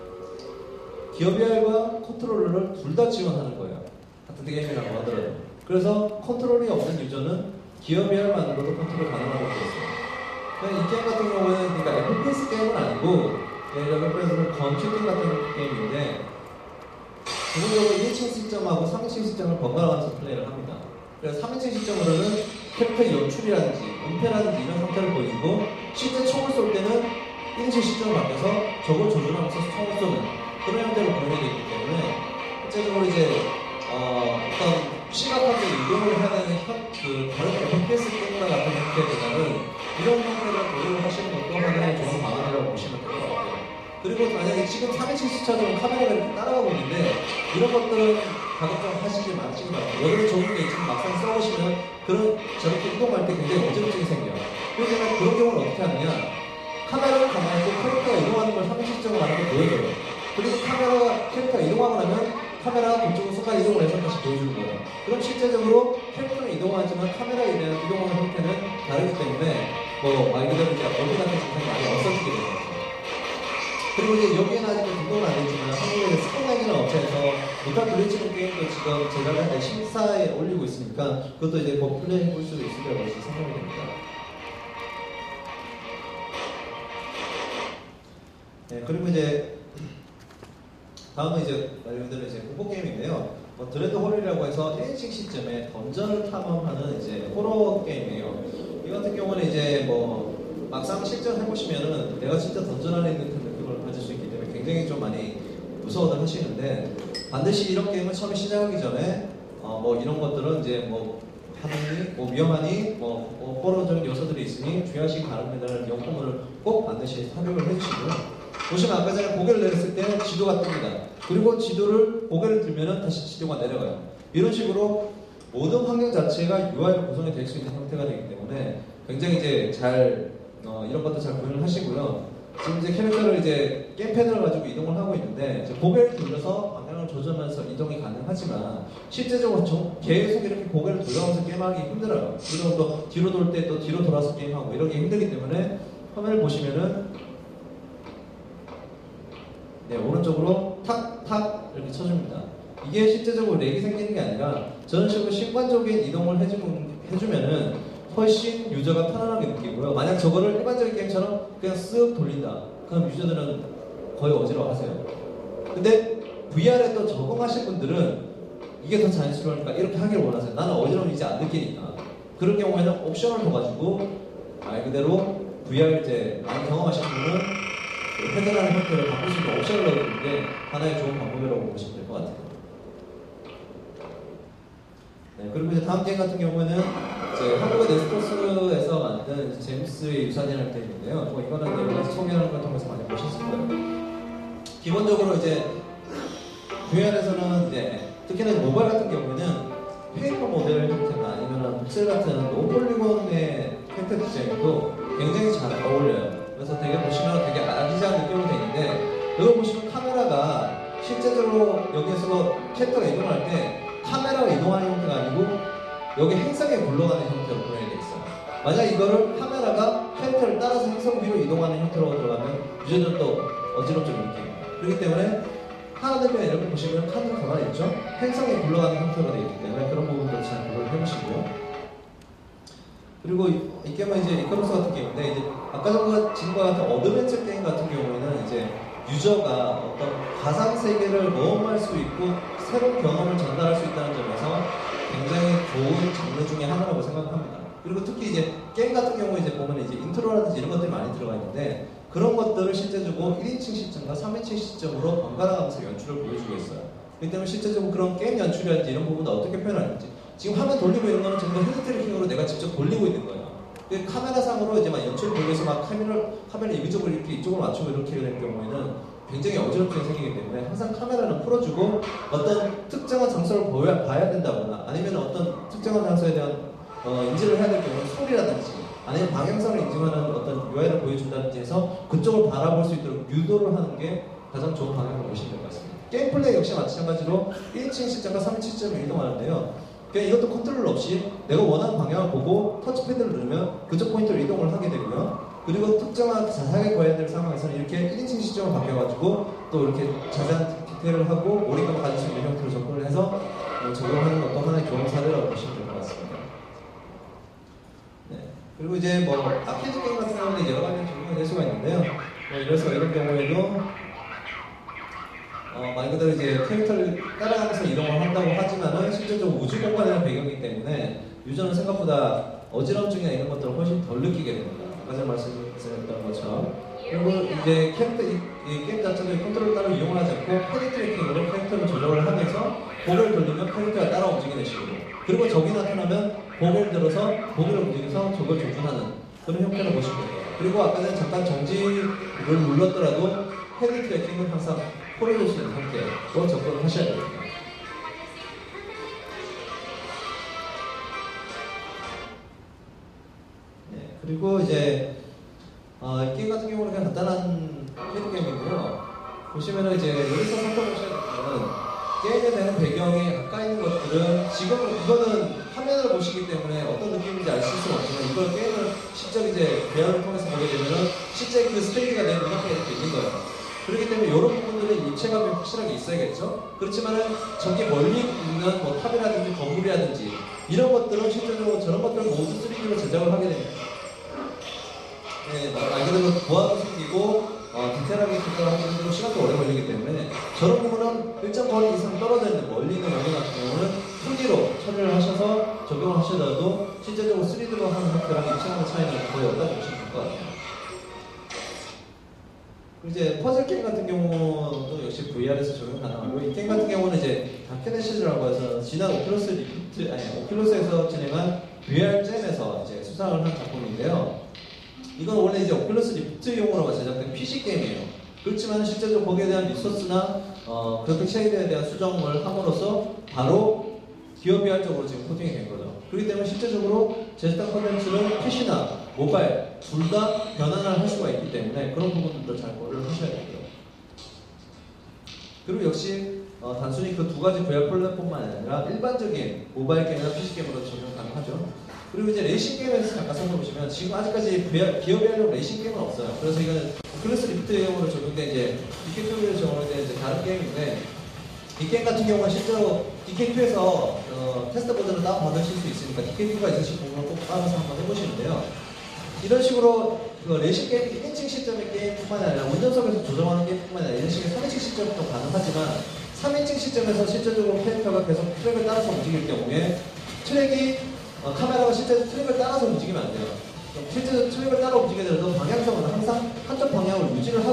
기어비알과 컨트롤러를 둘 다 지원하는 거예요. 같은 게임이라고 하더라도. 그래서 컨트롤이 없는 유저는 기어비알만으로도 컨트롤 가능하고 있어요. 이 게임 같은 경우는 그러니까 에프피에스 게임은 아니고 에프피에스는 건슈팅 같은 게임인데 기본적으로 일 인칭 시점하고 삼 인칭 시점을 번갈아가면서 플레이를 합니다. 그래서 삼 인칭 시점으로는 캐릭터의 연출이라든지 은폐라든지 이런 상태를 보여주고 실제 총을 쏠 때는 일 인칭 시점을 바꿔서 적을 조준하면서 총을 쏘는 그런 형태로 구현이 되어 있기 때문에 실제적으로 이제 어, 어떤 심각하게 이동을 해야 되는 현, 그 다른 에프피에스 게임과 같은 형태보다는 이런 형태를 고려를 하시는 것도 하나의 좋은 방안이라고 보시면 될 것 같아요. 그리고 만약에 지금 삼 인칭 시차적으로 카메라가 이렇게 따라가고 있는데 이런 것들은 가급적 하시지 마시기 바랍니다. 여기는 좋은 게 있지만 막상 써보시면 그런 저렇게 이동할 때 굉장히 어지럼증이 생겨요. 그렇기 때문에 그런 경우는 어떻게 하느냐 카메라를 가만히 있고 캐릭터가 이동하는 걸 삼 인칭 시점으로 하는 걸 보여줘요. 그리고 카메라가 캐릭터가 이동하고 나면 카메라가 그쪽으로 순간 이동을 해서 다시 보여주는 거예요. 그럼 실제적으로 캐릭터는 이동하지만 카메라에 대한 이동하는 형태는 다르기 때문에 뭐 말 그대로 이제 얼굴 같은 증상이 많이 없어지게 되는 거죠. 그리고 이제 여기에는 아직 등록은 안 되지만 한국의 스포나이라는 업체에서 무탈 블리치는 게임도 지금 제작을 할 심사에 올리고 있으니까 그것도 이제 뭐 플레이해 볼 수도 있을 거라고 생각이 됩니다. 네, 그리고 이제 다음은 이제 말 그대로 이제 공포 게임인데요. 뭐 드레드 홀이라고 해서 일 인칭 시점에 던전을 탐험하는 이제 호러 게임이에요. 이 같은 경우는 이제 뭐 막상 실전 해보시면은 내가 진짜 던전 안에 있는 듯한 느낌을 가질 수 있기 때문에 굉장히 좀 많이 무서워들 하시는데 반드시 이런 게임을 처음에 시작하기 전에 어 뭐 이런 것들은 이제 뭐 하느니 뭐 위험하니 뭐, 뭐 호러적인 요소들이 있으니 주의하시기 바랍니다라는 용품을 꼭 반드시 착용을 해주시고요. 보시면 아까 전에 고개를 내렸을 때 지도가 뜹니다. 그리고 지도를 고개를 들면 다시 지도가 내려가요. 이런 식으로 모든 환경 자체가 유아이로 구성이 될 수 있는 형태가 되기 때문에 굉장히 이제 잘 어, 이런 것도 잘 구현을 하시고요. 지금 이제 캐릭터를 이제 게임패드를 가지고 이동을 하고 있는데 이제 고개를 돌려서 방향을 조절하면서 이동이 가능하지만 실제적으로 좀 계속 이렇게 고개를 돌려가면서 게임하기 힘들어요. 그리고 또 뒤로 돌 때 또 뒤로 돌아서 게임하고 이러기 힘들기 때문에 화면을 보시면은 네, 오른쪽으로 탁, 탁 이렇게 쳐줍니다. 이게 실제적으로 렉이 생기는 게 아니라 저런 식으로 순간적인 이동을 해주면, 해주면은 훨씬 유저가 편안하게 느끼고요. 만약 저거를 일반적인 게임처럼 그냥 쓱 돌린다. 그럼 유저들은 거의 어지러워하세요. 근데 브이알에 또 적응하실 분들은 이게 더 자연스러우니까 이렇게 하기를 원하세요. 나는 어지러움이 이제 안 느끼니까. 그런 경우에는 옵션을 둬가지고 말 그대로 브이알 이제 많이 경험하신 분은 회전하는 형태를 바꿀 수 있는 옵션을 넣어주는 게 하나의 좋은 방법이라고 보시면 될 것 같아요. 네, 그리고 이제 다음 게임 같은 경우에는 이제 한국의 네스토스에서 만든 제임스의 유산이라는 게임인데요. 뭐 이거는 여러 가지 소개하는 걸 통해서 많이 보셨을 거예요. 기본적으로 이제 브이알에서는 이제 특히나 이제 모바일 같은 경우에는 페이퍼 모델 형태나 아니면 픽셀 같은 노폴리곤의 형태 디자인도 굉장히 잘 어울려요. 그래서 되게 보시면 되게 아기자한 느낌으로 되어 있는데, 여기 보시면 카메라가 실제적으로 여기에서 캐릭터가 이동할 때 카메라가 이동하는 형태가 아니고 여기 행성에 굴러가는 형태로 표현이 되어 있어요. 만약 이거를 카메라가 캐릭터를 따라서 행성 위로 이동하는 형태로 들어가면 유저들은 또 어지럽죠, 느낌. 그렇기 때문에 하나들면 이렇게 보시면 카드 가만히 있죠? 행성에 굴러가는 형태가 되어 있기 때문에 그런 부분도 잘 고려를 해보시고요. 그리고 이, 이 게임은 이제 이카루스 같은 게임인데, 이제 아까 전과 지금과 같은 어드벤처 게임 같은 경우에는 이제 유저가 어떤 가상 세계를 모험할 수 있고 새로운 경험을 전달할 수 있다는 점에서 굉장히 좋은 장르 중에 하나라고 생각합니다. 그리고 특히 이제 게임 같은 경우에 이제 보면 이제 인트로라든지 이런 것들이 많이 들어가 있는데, 그런 것들을 실제적으로 일 인칭 시점과 삼 인칭 시점으로 번갈아가면서 연출을 보여주고 있어요. 그렇기 때문에 실제적으로 그런 게임 연출이라든지 이런 부분을 어떻게 표현하는지, 지금 화면 돌리고 있는 거는 전부 핸드 트래킹으로 내가 직접 돌리고 있는 거예요. 카메라상으로 이제 막 연출을 돌려서 막 카메라를, 카메라 이쪽으로 이렇게 이쪽으로 맞추고 이렇게 될 경우에는 굉장히 어지럽게 생기기 때문에 항상 카메라는 풀어주고 어떤 특정한 장소를 보여, 봐야 된다거나 아니면 어떤 특정한 장소에 대한 어, 인지를 해야 될 경우는 소리라든지 아니면 방향성을 인증하는 어떤 유아이를 보여준다든지 해서 그쪽을 바라볼 수 있도록 유도를 하는 게 가장 좋은 방향으로 보시면 될 것 같습니다. 게임 플레이 역시 마찬가지로 일 인칭 시점과 삼 인칭 시점을 이동하는데요. 그러니까 이것도 컨트롤 없이 내가 원하는 방향을 보고 터치패드를 누르면 그쪽 포인트로 이동을 하게 되고요. 그리고 특정한 자세하게 보여야 될 상황에서는 이렇게 일 인칭 시점을 바뀌어가지고 또 이렇게 자세한 디테일을 하고 몰입감을 가질 수 있는 형태로 접근을 해서 적용하는 것도 하나의 좋은 사례라고 보시면 될 것 같습니다. 네. 그리고 이제 뭐 아케이드 게임 같은 경우는 여러 가지 적용이 될 수가 있는데요. 뭐 이래서 이런 경우에도 어, 말 그대로 이제 캐릭터를 따라가면서 이동을 한다고 하지만은 실제적으로 우주 공간이라는 배경이기 때문에 유저는 생각보다 어지럼증이나 이런 것들을 훨씬 덜 느끼게 됩니다. 아까 전에 말씀드렸던 것처럼. 그리고 이제 캐릭터, 이, 이 게임 자체도 컨트롤을 따로 이용을 하지 않고 패드 트래킹으로 캐릭터를 조정을 하면서 고개를 돌리면 캐릭터가 따라 움직이는 식으로. 그리고 적이 나타나면 고개를 들어서 고개를 움직여서 적을 조준하는 그런 형태를 보시면 돼요. 그리고 아까 전에 잠깐 정지를 눌렀더라도 패드 트래킹은 항상 포리를 수 있는 형태로 접근을 하셔야 됩니다. 네, 그리고 이제 어, 게임 같은 경우는 그냥 간단한 패드 게임이고요. 보시면은 이제 여기서 살펴보셔야 될 거는 게임에 대한 배경에 가까이 있는 것들은 지금 이거는 화면을 보시기 때문에 어떤 느낌인지 아실 수는 없지만 이걸 게임을 직접 이제 배열을 통해서 보게 되면은 실제 그 스테이지가 내 눈앞에 이렇게 있는 거예요. 그렇기 때문에 이런 부분들은 입체감이 확실하게 있어야겠죠. 그렇지만은 저기 멀리 있는 뭐 탑이라든지 건물이라든지 이런 것들은 실제로 저런 것들을 모두 쓰리디로 제작을 하게 됩니다. 네, 말 그대로 보안도 생기고 어, 디테일하게 조절을 하는 시간도 오래 걸리기 때문에 저런 부분은 일정 거리 이상 떨어져 있는 멀리 있는 원인 같은 경우는 투디로 처리를 하셔서 적용을 하시더라도 실제적으로 쓰리디로 하는 형태랑 입체감의 차이는 거의 없다고 보시면 될 것 같아요. 이제 퍼즐 게임 같은 경우도 역시 브이알에서 적용 가능하고 이 게임 같은 경우는 이제 다크네시즈라고 해서 지난 오큘러스 리프트 아니 오큘러스에서 진행한 브이알 잼에서 이제 수상을 한 작품인데요. 이건 원래 이제 오큘러스 리프트용으로 제작된 피씨 게임이에요. 그렇지만 실제로 거기에 대한 리소스나 어, 그래픽 쉐이드에 대한 수정을 함으로써 바로 기어 브이알적으로 지금 코팅이 된 거죠. 그렇기 때문에 실제적으로 제작한 콘텐츠는 피씨나 모바일 둘 다 변환을 할 수가 있기 때문에 그런 부분들도 잘 고려를 하셔야 되고요. 그리고 역시 어, 단순히 그 두 가지 브이알 플랫폼만 아니라 일반적인 모바일 게임이나 피씨 게임으로 적용 가능하죠. 그리고 이제 레이싱 게임에서 잠깐 살펴보시면 지금 아직까지 브이알, 기어 브이알용 레이싱 게임은 없어요. 그래서 이거는 오큘러스 리프트용으로 적용된 이제 디케이투에서 적용된 이제 다른 게임인데 이 게임 같은 경우는 실제로 디케이투에서 어, 테스트 버전을 다운받으실 수 있으니까 디케이투가 있으신 분은 꼭 따라서 한번 해보시는데요. 이런 식으로 그 레이싱 게임 일 인칭 시점의 게임뿐만 아니라 운전석에서 조정하는 게임뿐만 아니라 이런 식의 삼 인칭 시점도 가능하지만 삼 인칭 시점에서 실제적으로 캐릭터가 계속 트랙을 따라서 움직일 경우에 트랙이 어, 카메라가 실제 트랙을 따라서 움직이면 안 돼요. 실제 트랙을 따라 움직이더라도 방향성은 항상 한쪽 방향을 유지를 하고 이렇게 움직여요.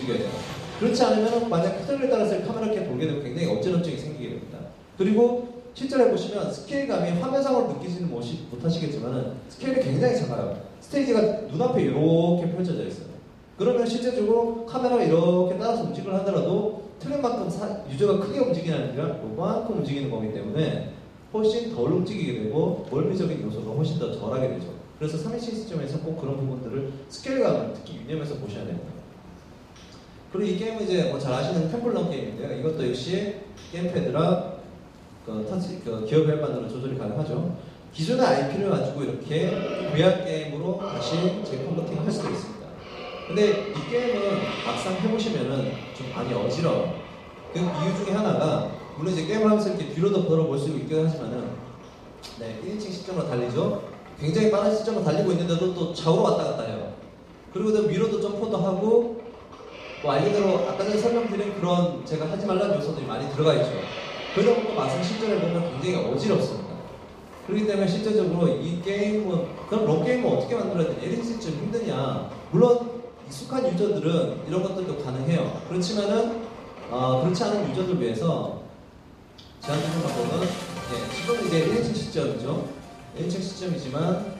움직여야 돼요. 그렇지 않으면 만약 흐름에 따라서 카메라를 보게 되면 굉장히 어지럼증이 생기게 됩니다. 그리고 실제로 해보시면 스케일감이 화면상으로 느끼지는 못하시겠지만 스케일이 굉장히 작아요. 스테이지가 눈앞에 이렇게 펼쳐져 있어요. 그러면 실제적으로 카메라가 이렇게 따라서 움직임을 하더라도 틀린 만큼 사, 유저가 크게 움직이는 게 아니라 요만큼 움직이는 거기 때문에 훨씬 덜 움직이게 되고 멀미적인 요소가 훨씬 더 덜하게 되죠. 그래서 삼인칭 시점에서 꼭 그런 부분들을 스케일감을 특히 유념해서 보셔야 됩니다. 그리고 이 게임은 이제 뭐 잘 아시는 템플런 게임인데요. 이것도 역시 게임패드랑 그 터치, 그 기어 배열만으로 조절이 가능하죠. 기존의 아이피를 가지고 이렇게 브이알 게임으로 다시 재컨버팅을 할 수도 있습니다. 근데 이 게임은 막상 해보시면은 좀 많이 어지러워요. 그 이유 중에 하나가, 물론 이제 게임을 하면서 이렇게 뒤로도 걸어볼 수 있긴 하지만은, 네, 일인칭 시점으로 달리죠. 굉장히 빠른 시점으로 달리고 있는데도 또 좌우로 왔다 갔다 해요. 그리고 또 위로도 점프도 하고, 뭐 알기대로 아까 전에 설명드린 그런 제가 하지 말라는 요소들이 많이 들어가 있죠. 그러다 보니까 막상 실전에 보면 굉장히 어지럽습니다. 그렇기 때문에 실제적으로 이 게임은, 그럼 롱게임은 어떻게 만들어야 되냐, 일인칭 좀 힘드냐. 물론 익숙한 유저들은 이런 것들도 가능해요. 그렇지만은 어, 그렇지 않은 유저들 위해서 제한적인 방법은, 네, 지금 이제 일인칭 시점이죠. 일인칭 시점이지만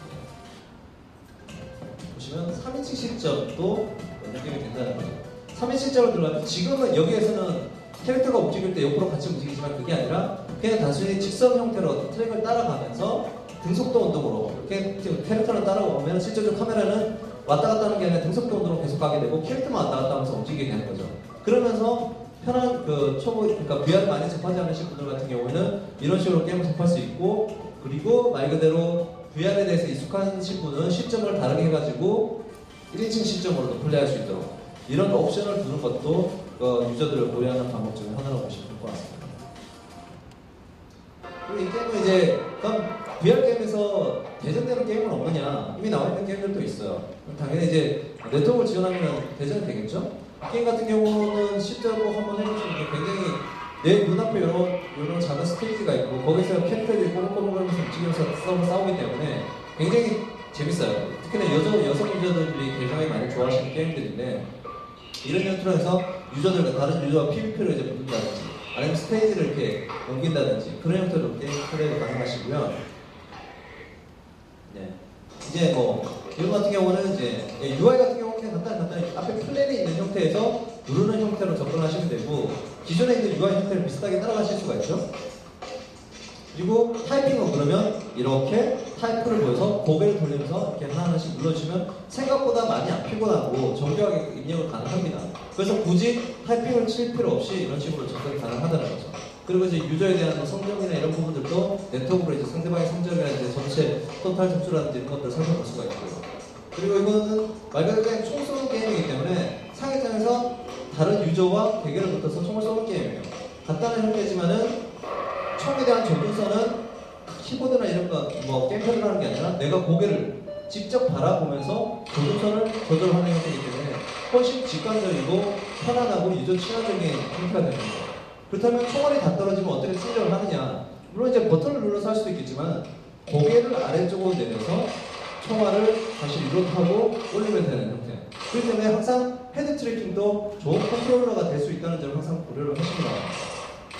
보시면 삼인칭 시점도 느낌이 된다는 거죠. 삼인칭 시점을 들어가면 지금은 여기에서는 캐릭터가 움직일 때 옆으로 같이 움직이지만 그게 아니라 그냥 단순히 직선 형태로 트랙을 따라가면서 등속도 운동으로 이렇게 캐릭터를 따라오면 실제적으로 카메라는 왔다 갔다 하는 게 아니라 등속도 운동으로 계속 가게 되고 캐릭터만 왔다 갔다 하면서 움직이게 되는 거죠. 그러면서 편한 그 초보, 그러니까 브이알을 많이 접하지 않으신 분들 같은 경우에는 이런 식으로 게임을 접할 수 있고, 그리고 말 그대로 브이알에 대해서 익숙하신 분은 시점을 다르게 해가지고 일인칭 시점으로도 플레이할 수 있도록 이런 옵션을 두는 것도 그 유저들을 고려하는 방법 중에 하나라고 보시면 될 것 같습니다. 그리고 이 게임은 이제 그럼 브이알 게임에서 대전되는 게임은 없느냐? 이미 나와 있는 게임들도 있어요. 당연히 이제 네트워크를 지원하면 대전이 되겠죠? 게임 같은 경우는 실제로 한번 해보시면 굉장히 내 눈앞에 이런, 이런 작은 스테이지가 있고 거기서 캐릭터들이 꼬불꼬불하면서 움직이면서 싸우, 싸우기 때문에 굉장히 재밌어요. 특히나 여자, 여성 유저들이 굉장히 많이 좋아하시는 게임들인데, 이런 형태로해서 유저들과 다른 유저와 피브이피를 이제 붙는다든지 아니면 스테이지를 이렇게 옮긴다든지 그런 형태로 게임 플레이가 가능하시고요. 네. 이제 뭐 이런 같은 경우는 이제 유아이 같은 경우는 그냥 간단히 간단히 앞에 플랜이 있는 형태에서 누르는 형태로 접근하시면 되고, 기존에 있는 유아이 형태를 비슷하게 따라가실 수가 있죠. 그리고 타이핑은 그러면 이렇게 타이프를 보여서 고개를 돌리면서 이렇게 하나하나씩 눌러주시면 생각보다 많이 안 피곤하고 정교하게 입력을 가능합니다. 그래서 굳이 타이핑을 칠 필요 없이 이런 식으로 접근이 가능하다는 거죠. 그리고 이제 유저에 대한 성적이나 이런 부분들도 네트워크로 이제 상대방의 성적이나 이제 전체 토탈 점수라든지 이런 것들을 살펴볼 수가 있고요. 그리고 이거는 말 그대로 그냥 총 쏘는 게임이기 때문에 상위장에서 다른 유저와 대결을 붙어서 총을 쏘는 게임이에요. 간단한 형태지만은 총에 대한 접근선은 키보드나 이런 거, 뭐, 게임패드를 하는 게 아니라 내가 고개를 직접 바라보면서 조준선을 조절하는 형태이기 때문에 훨씬 직관적이고 편안하고 유저 친화적인 형태가 되는 거예요. 그렇다면 총알이 다 떨어지면 어떻게 충전을 하느냐? 물론 이제 버튼을 눌러서 할 수도 있겠지만 고개를 아래쪽으로 내려서 총알을 다시 리로드하고 올리면 되는 형태. 그렇기 때문에 항상 헤드 트래킹도 좋은 컨트롤러가 될 수 있다는 점을 항상 고려를 하시기 바랍니다.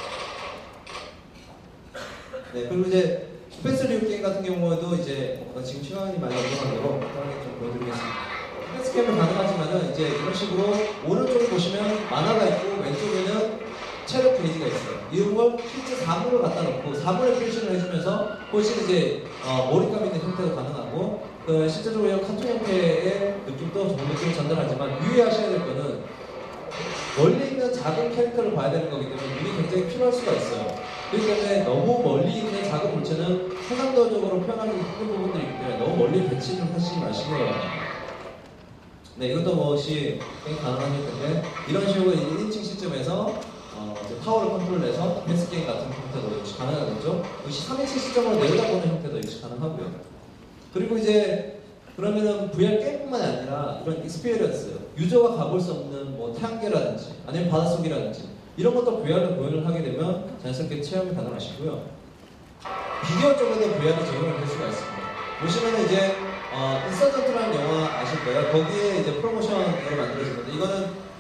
네, 그리고 이제 스페이스 리뷰 게임 같은 경우에도 이제 지금 시간이 많이 없는 대로 간단하게 좀 보여드리겠습니다. 스페이스 게임은 가능하지만은 이제 이런 식으로 오른쪽에 보시면 만화가 있고 왼쪽에는 체력 페이지가 있어요. 이런 걸 실제 사물을 갖다 놓고 사물의 표시를 해주면서 훨씬 이제 어, 몰입감 있는 형태도 가능하고, 그 실제적으로 이런 카툰 형태의 느낌도 좋은 느낌을 전달하지만 유의하셔야 될 거는 멀리 있는 작은 캐릭터를 봐야 되는 거기 때문에 눈이 굉장히 필요할 수가 있어요. 그렇기 때문에 너무 멀리 있는 작은 물체는 해상도적으로 표현하기 힘든 부분들이 있기 때문에 너무 멀리 배치를 하시지 마시고요. 네, 이것도 무엇이 가능한 형태인데, 이런 식으로 일인칭 시점에서 어, 이제 파워를 컨트롤해서 패스 게임 같은 형태도 역시 가능하겠죠. 역시 삼인칭 시점으로 내려다보는 형태도 역시 가능하고요. 그리고 이제 그러면은 브이알 게임뿐만 아니라 이런 익스피리언스, 유저가 가볼 수 없는 뭐 태양계라든지 아니면 바닷속이라든지 이런 것도 브이알로 구현을 하게 되면 자연스럽게 체험이 가능하시고요. 비디오 쪽에도 브이알이 적용이 될 수가 있습니다. 보시면은 이제 어, 인서전트라는 영화 아실 거예요. 거기에 이제 프로모션으로 만들어진 건데, 이거는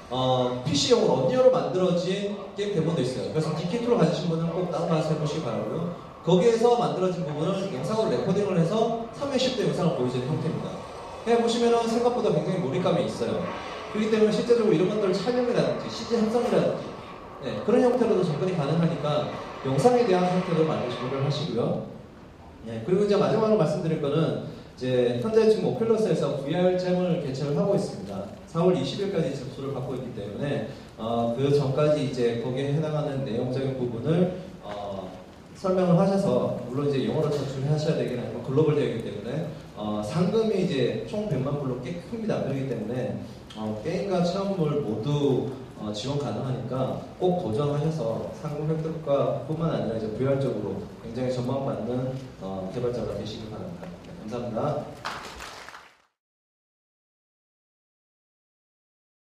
어, 피씨용으로 언리얼로 만들어진 게임 데모도 있어요. 그래서 디케이트로 가지신 분은 꼭 다운받아서 해보시기 바라고요. 거기에서 만들어진 부분을 영상으로 레코딩을 해서 삼백십 대 영상을 보여주는 형태입니다. 해보시면 생각보다 굉장히 몰입감이 있어요. 그렇기 때문에 실제적으로 이런 것들 촬영이라든지 씨지 합성이라든지 네, 그런 형태로도 접근이 가능하니까 영상에 대한 형태로 많이 접근을 하시고요. 네, 그리고 이제 마지막으로 말씀드릴 거는 이제 현재 지금 오큘러스에서 브이알잼을 개최를 하고 있습니다. 사월 이십일까지 접수를 받고 있기 때문에 어, 그 전까지 이제 거기에 해당하는 내용적인 부분을 어, 설명을 하셔서 물론 이제 영어로 제출하셔야 되긴 하지만 글로벌 대회이기 때문에 어, 상금이 이제 총 백만 불로 꽤 큽니다. 그렇기 때문에 어, 게임과 체험물 모두 어, 지원 가능하니까 꼭 도전하셔서 상금 획득과 뿐만 아니라 이제 브이알적으로 굉장히 전망받는 어, 개발자가 되시길 바랍니다. 네, 감사합니다.